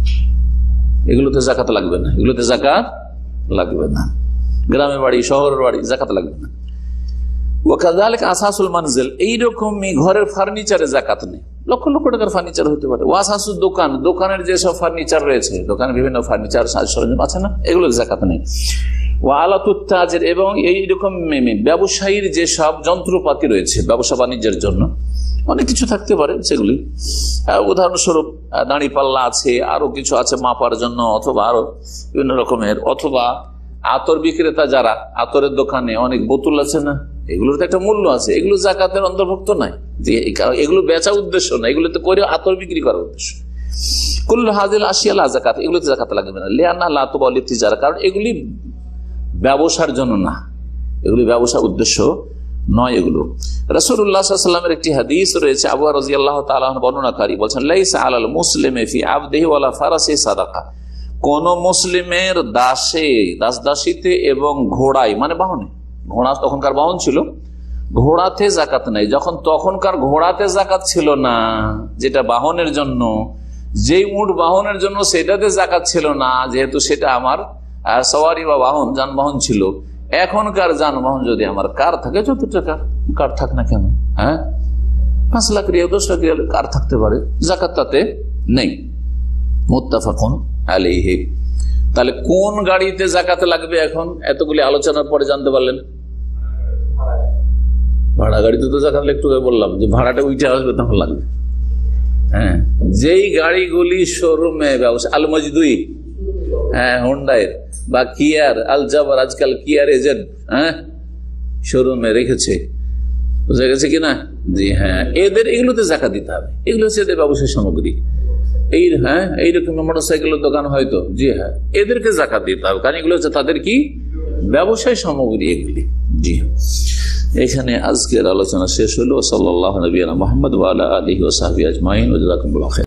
এগুলোতে জাকাত লাগবে না, এগুলোতে জাকাত লাগবে না। গ্রামের বাড়ি শহরের বাড়ি জাকাত লাগবে না। ওয়াকাযালিকা আসাসুল মানজিল, এইরকমই ঘরের ফার্নিচারে জাকাত নেই, লক্ষ লক্ষ টাকার ফার্নিচার হতে পারে। ওয়াসাসুদ দোকান, দোকানের যেসব ফার্নিচার রয়েছে, দোকানে বিভিন্ন ফার্নিচার সাজ সরঞ্জাম আছে না, এগুলো জাকাত নেই। ওয়া আলাতুত তাজির, এবং এইরকম ব্যবসায়ীর যেসব যন্ত্রপাতি রয়েছে ব্যবসা বাণিজ্যের জন্য, অনেক কিছু থাকতে পারে সেগুলি, উদাহরণস্বরূপ দাঁড়ি পাল্লা আছে, আরো কিছু আছে মাপার জন্য, অথবা আরো বিভিন্ন রকমের, অথবা আতর বিক্রেতা যারা, আতরের দোকানে অনেক বোতল আছে না, এগুলোর তো একটা মূল্য আছে, এগুলো জাকাতের অন্তর্ভুক্ত নাই, যে এগুলো বেচা উদ্দেশ্য না, এগুলো তো করে আতর বিক্রি করার উদ্দেশ্য। কুল্লু হাযিল আশিয়া লা জাকাত, এগুলোতে জাকাত লাগবে না। লিআন্না লা তুবাউ লিতিজারা, কারণ এগুলি ব্যবসার জন্য না, এগুলি ব্যবসার উদ্দেশ্য নয়। এগুলো রাসূলুল্লাহ সাল্লাল্লাহু আলাইহি ওয়াসাল্লামের একটি হাদিস রয়েছে, আবু হুরায়রা রাদিয়াল্লাহু তাআলা আনহু বর্ণনাকারী বলেন, লাইসা আলাল মুসলিমি ফি আবদিহি ওয়ালা ফারাসি সাদাকা, কোন মুসলিমের দাসে, দাস দাসীতে এবং ঘোড়ায়, মানে বাহনে, ঘোড়া তখনকার বাহন ছিল, ঘোড়াতে জাকাত নাই। যখন তখনকার ঘোড়াতে জাকাত ছিল না, যেটা বাহনের জন্য, যেই উট বাহনের জন্য সেটাতে জাকাত ছিল না, যেহেতু সেটা আমার সওয়ারি বা বাহন যানবাহন ছিল। এখনকার যানবাহন যদি আমার কার থাকে, যত টাকা কার থাক না কেন, হ্যাঁ পাঁচ লাখ রিয়াল দশ লাখ রিয়াল কার থাকতে পারে, জাকাত তাতে নেই। মুত্তাফাকুন আলাইহি। তাহলে কোন গাড়িতে জাকাত লাগবে এখন এতগুলি আলোচনার পরে জানতে পারলেন? ভাড়া গাড়িতে তো জাকাত একটু বললাম যে ভাড়াটা উঠে আসবে তখন লাগবে। হ্যাঁ, যেই গাড়িগুলি শোরুমে ব্যবসা, আল মজদুই, হ্যাঁ হোন্ডায়ের বা কিয়ার, আল জাবার, আজকাল কিয়ার এজেন্ট, হ্যাঁ শোরুমে রেখেছে, বুঝা গেছে কিনা? জি হ্যাঁ, এদের এগুলোতে জাকাত দিতে হবে, এগুলো হচ্ছে এদের ব্যবসায় সামগ্রী। এই হ্যাঁ এইরকম মোটর সাইকেলের দোকান হয়তো, জি হ্যাঁ এদেরকে জাকাত দিতে হবে, কারণ এগুলো হচ্ছে তাদের কি ব্যবসায় সামগ্রী এগুলি। জি হ্যাঁ, এখানে আজকের আলোচনা শেষ হলো। সাল্লাল্লাহু নবিয়ানা মুহাম্মদ ওয়া আলা আলিহি ওয়া সাহবিহি আজমাইন। ওয়া জাযাকুমুল্লাহু খাইরান।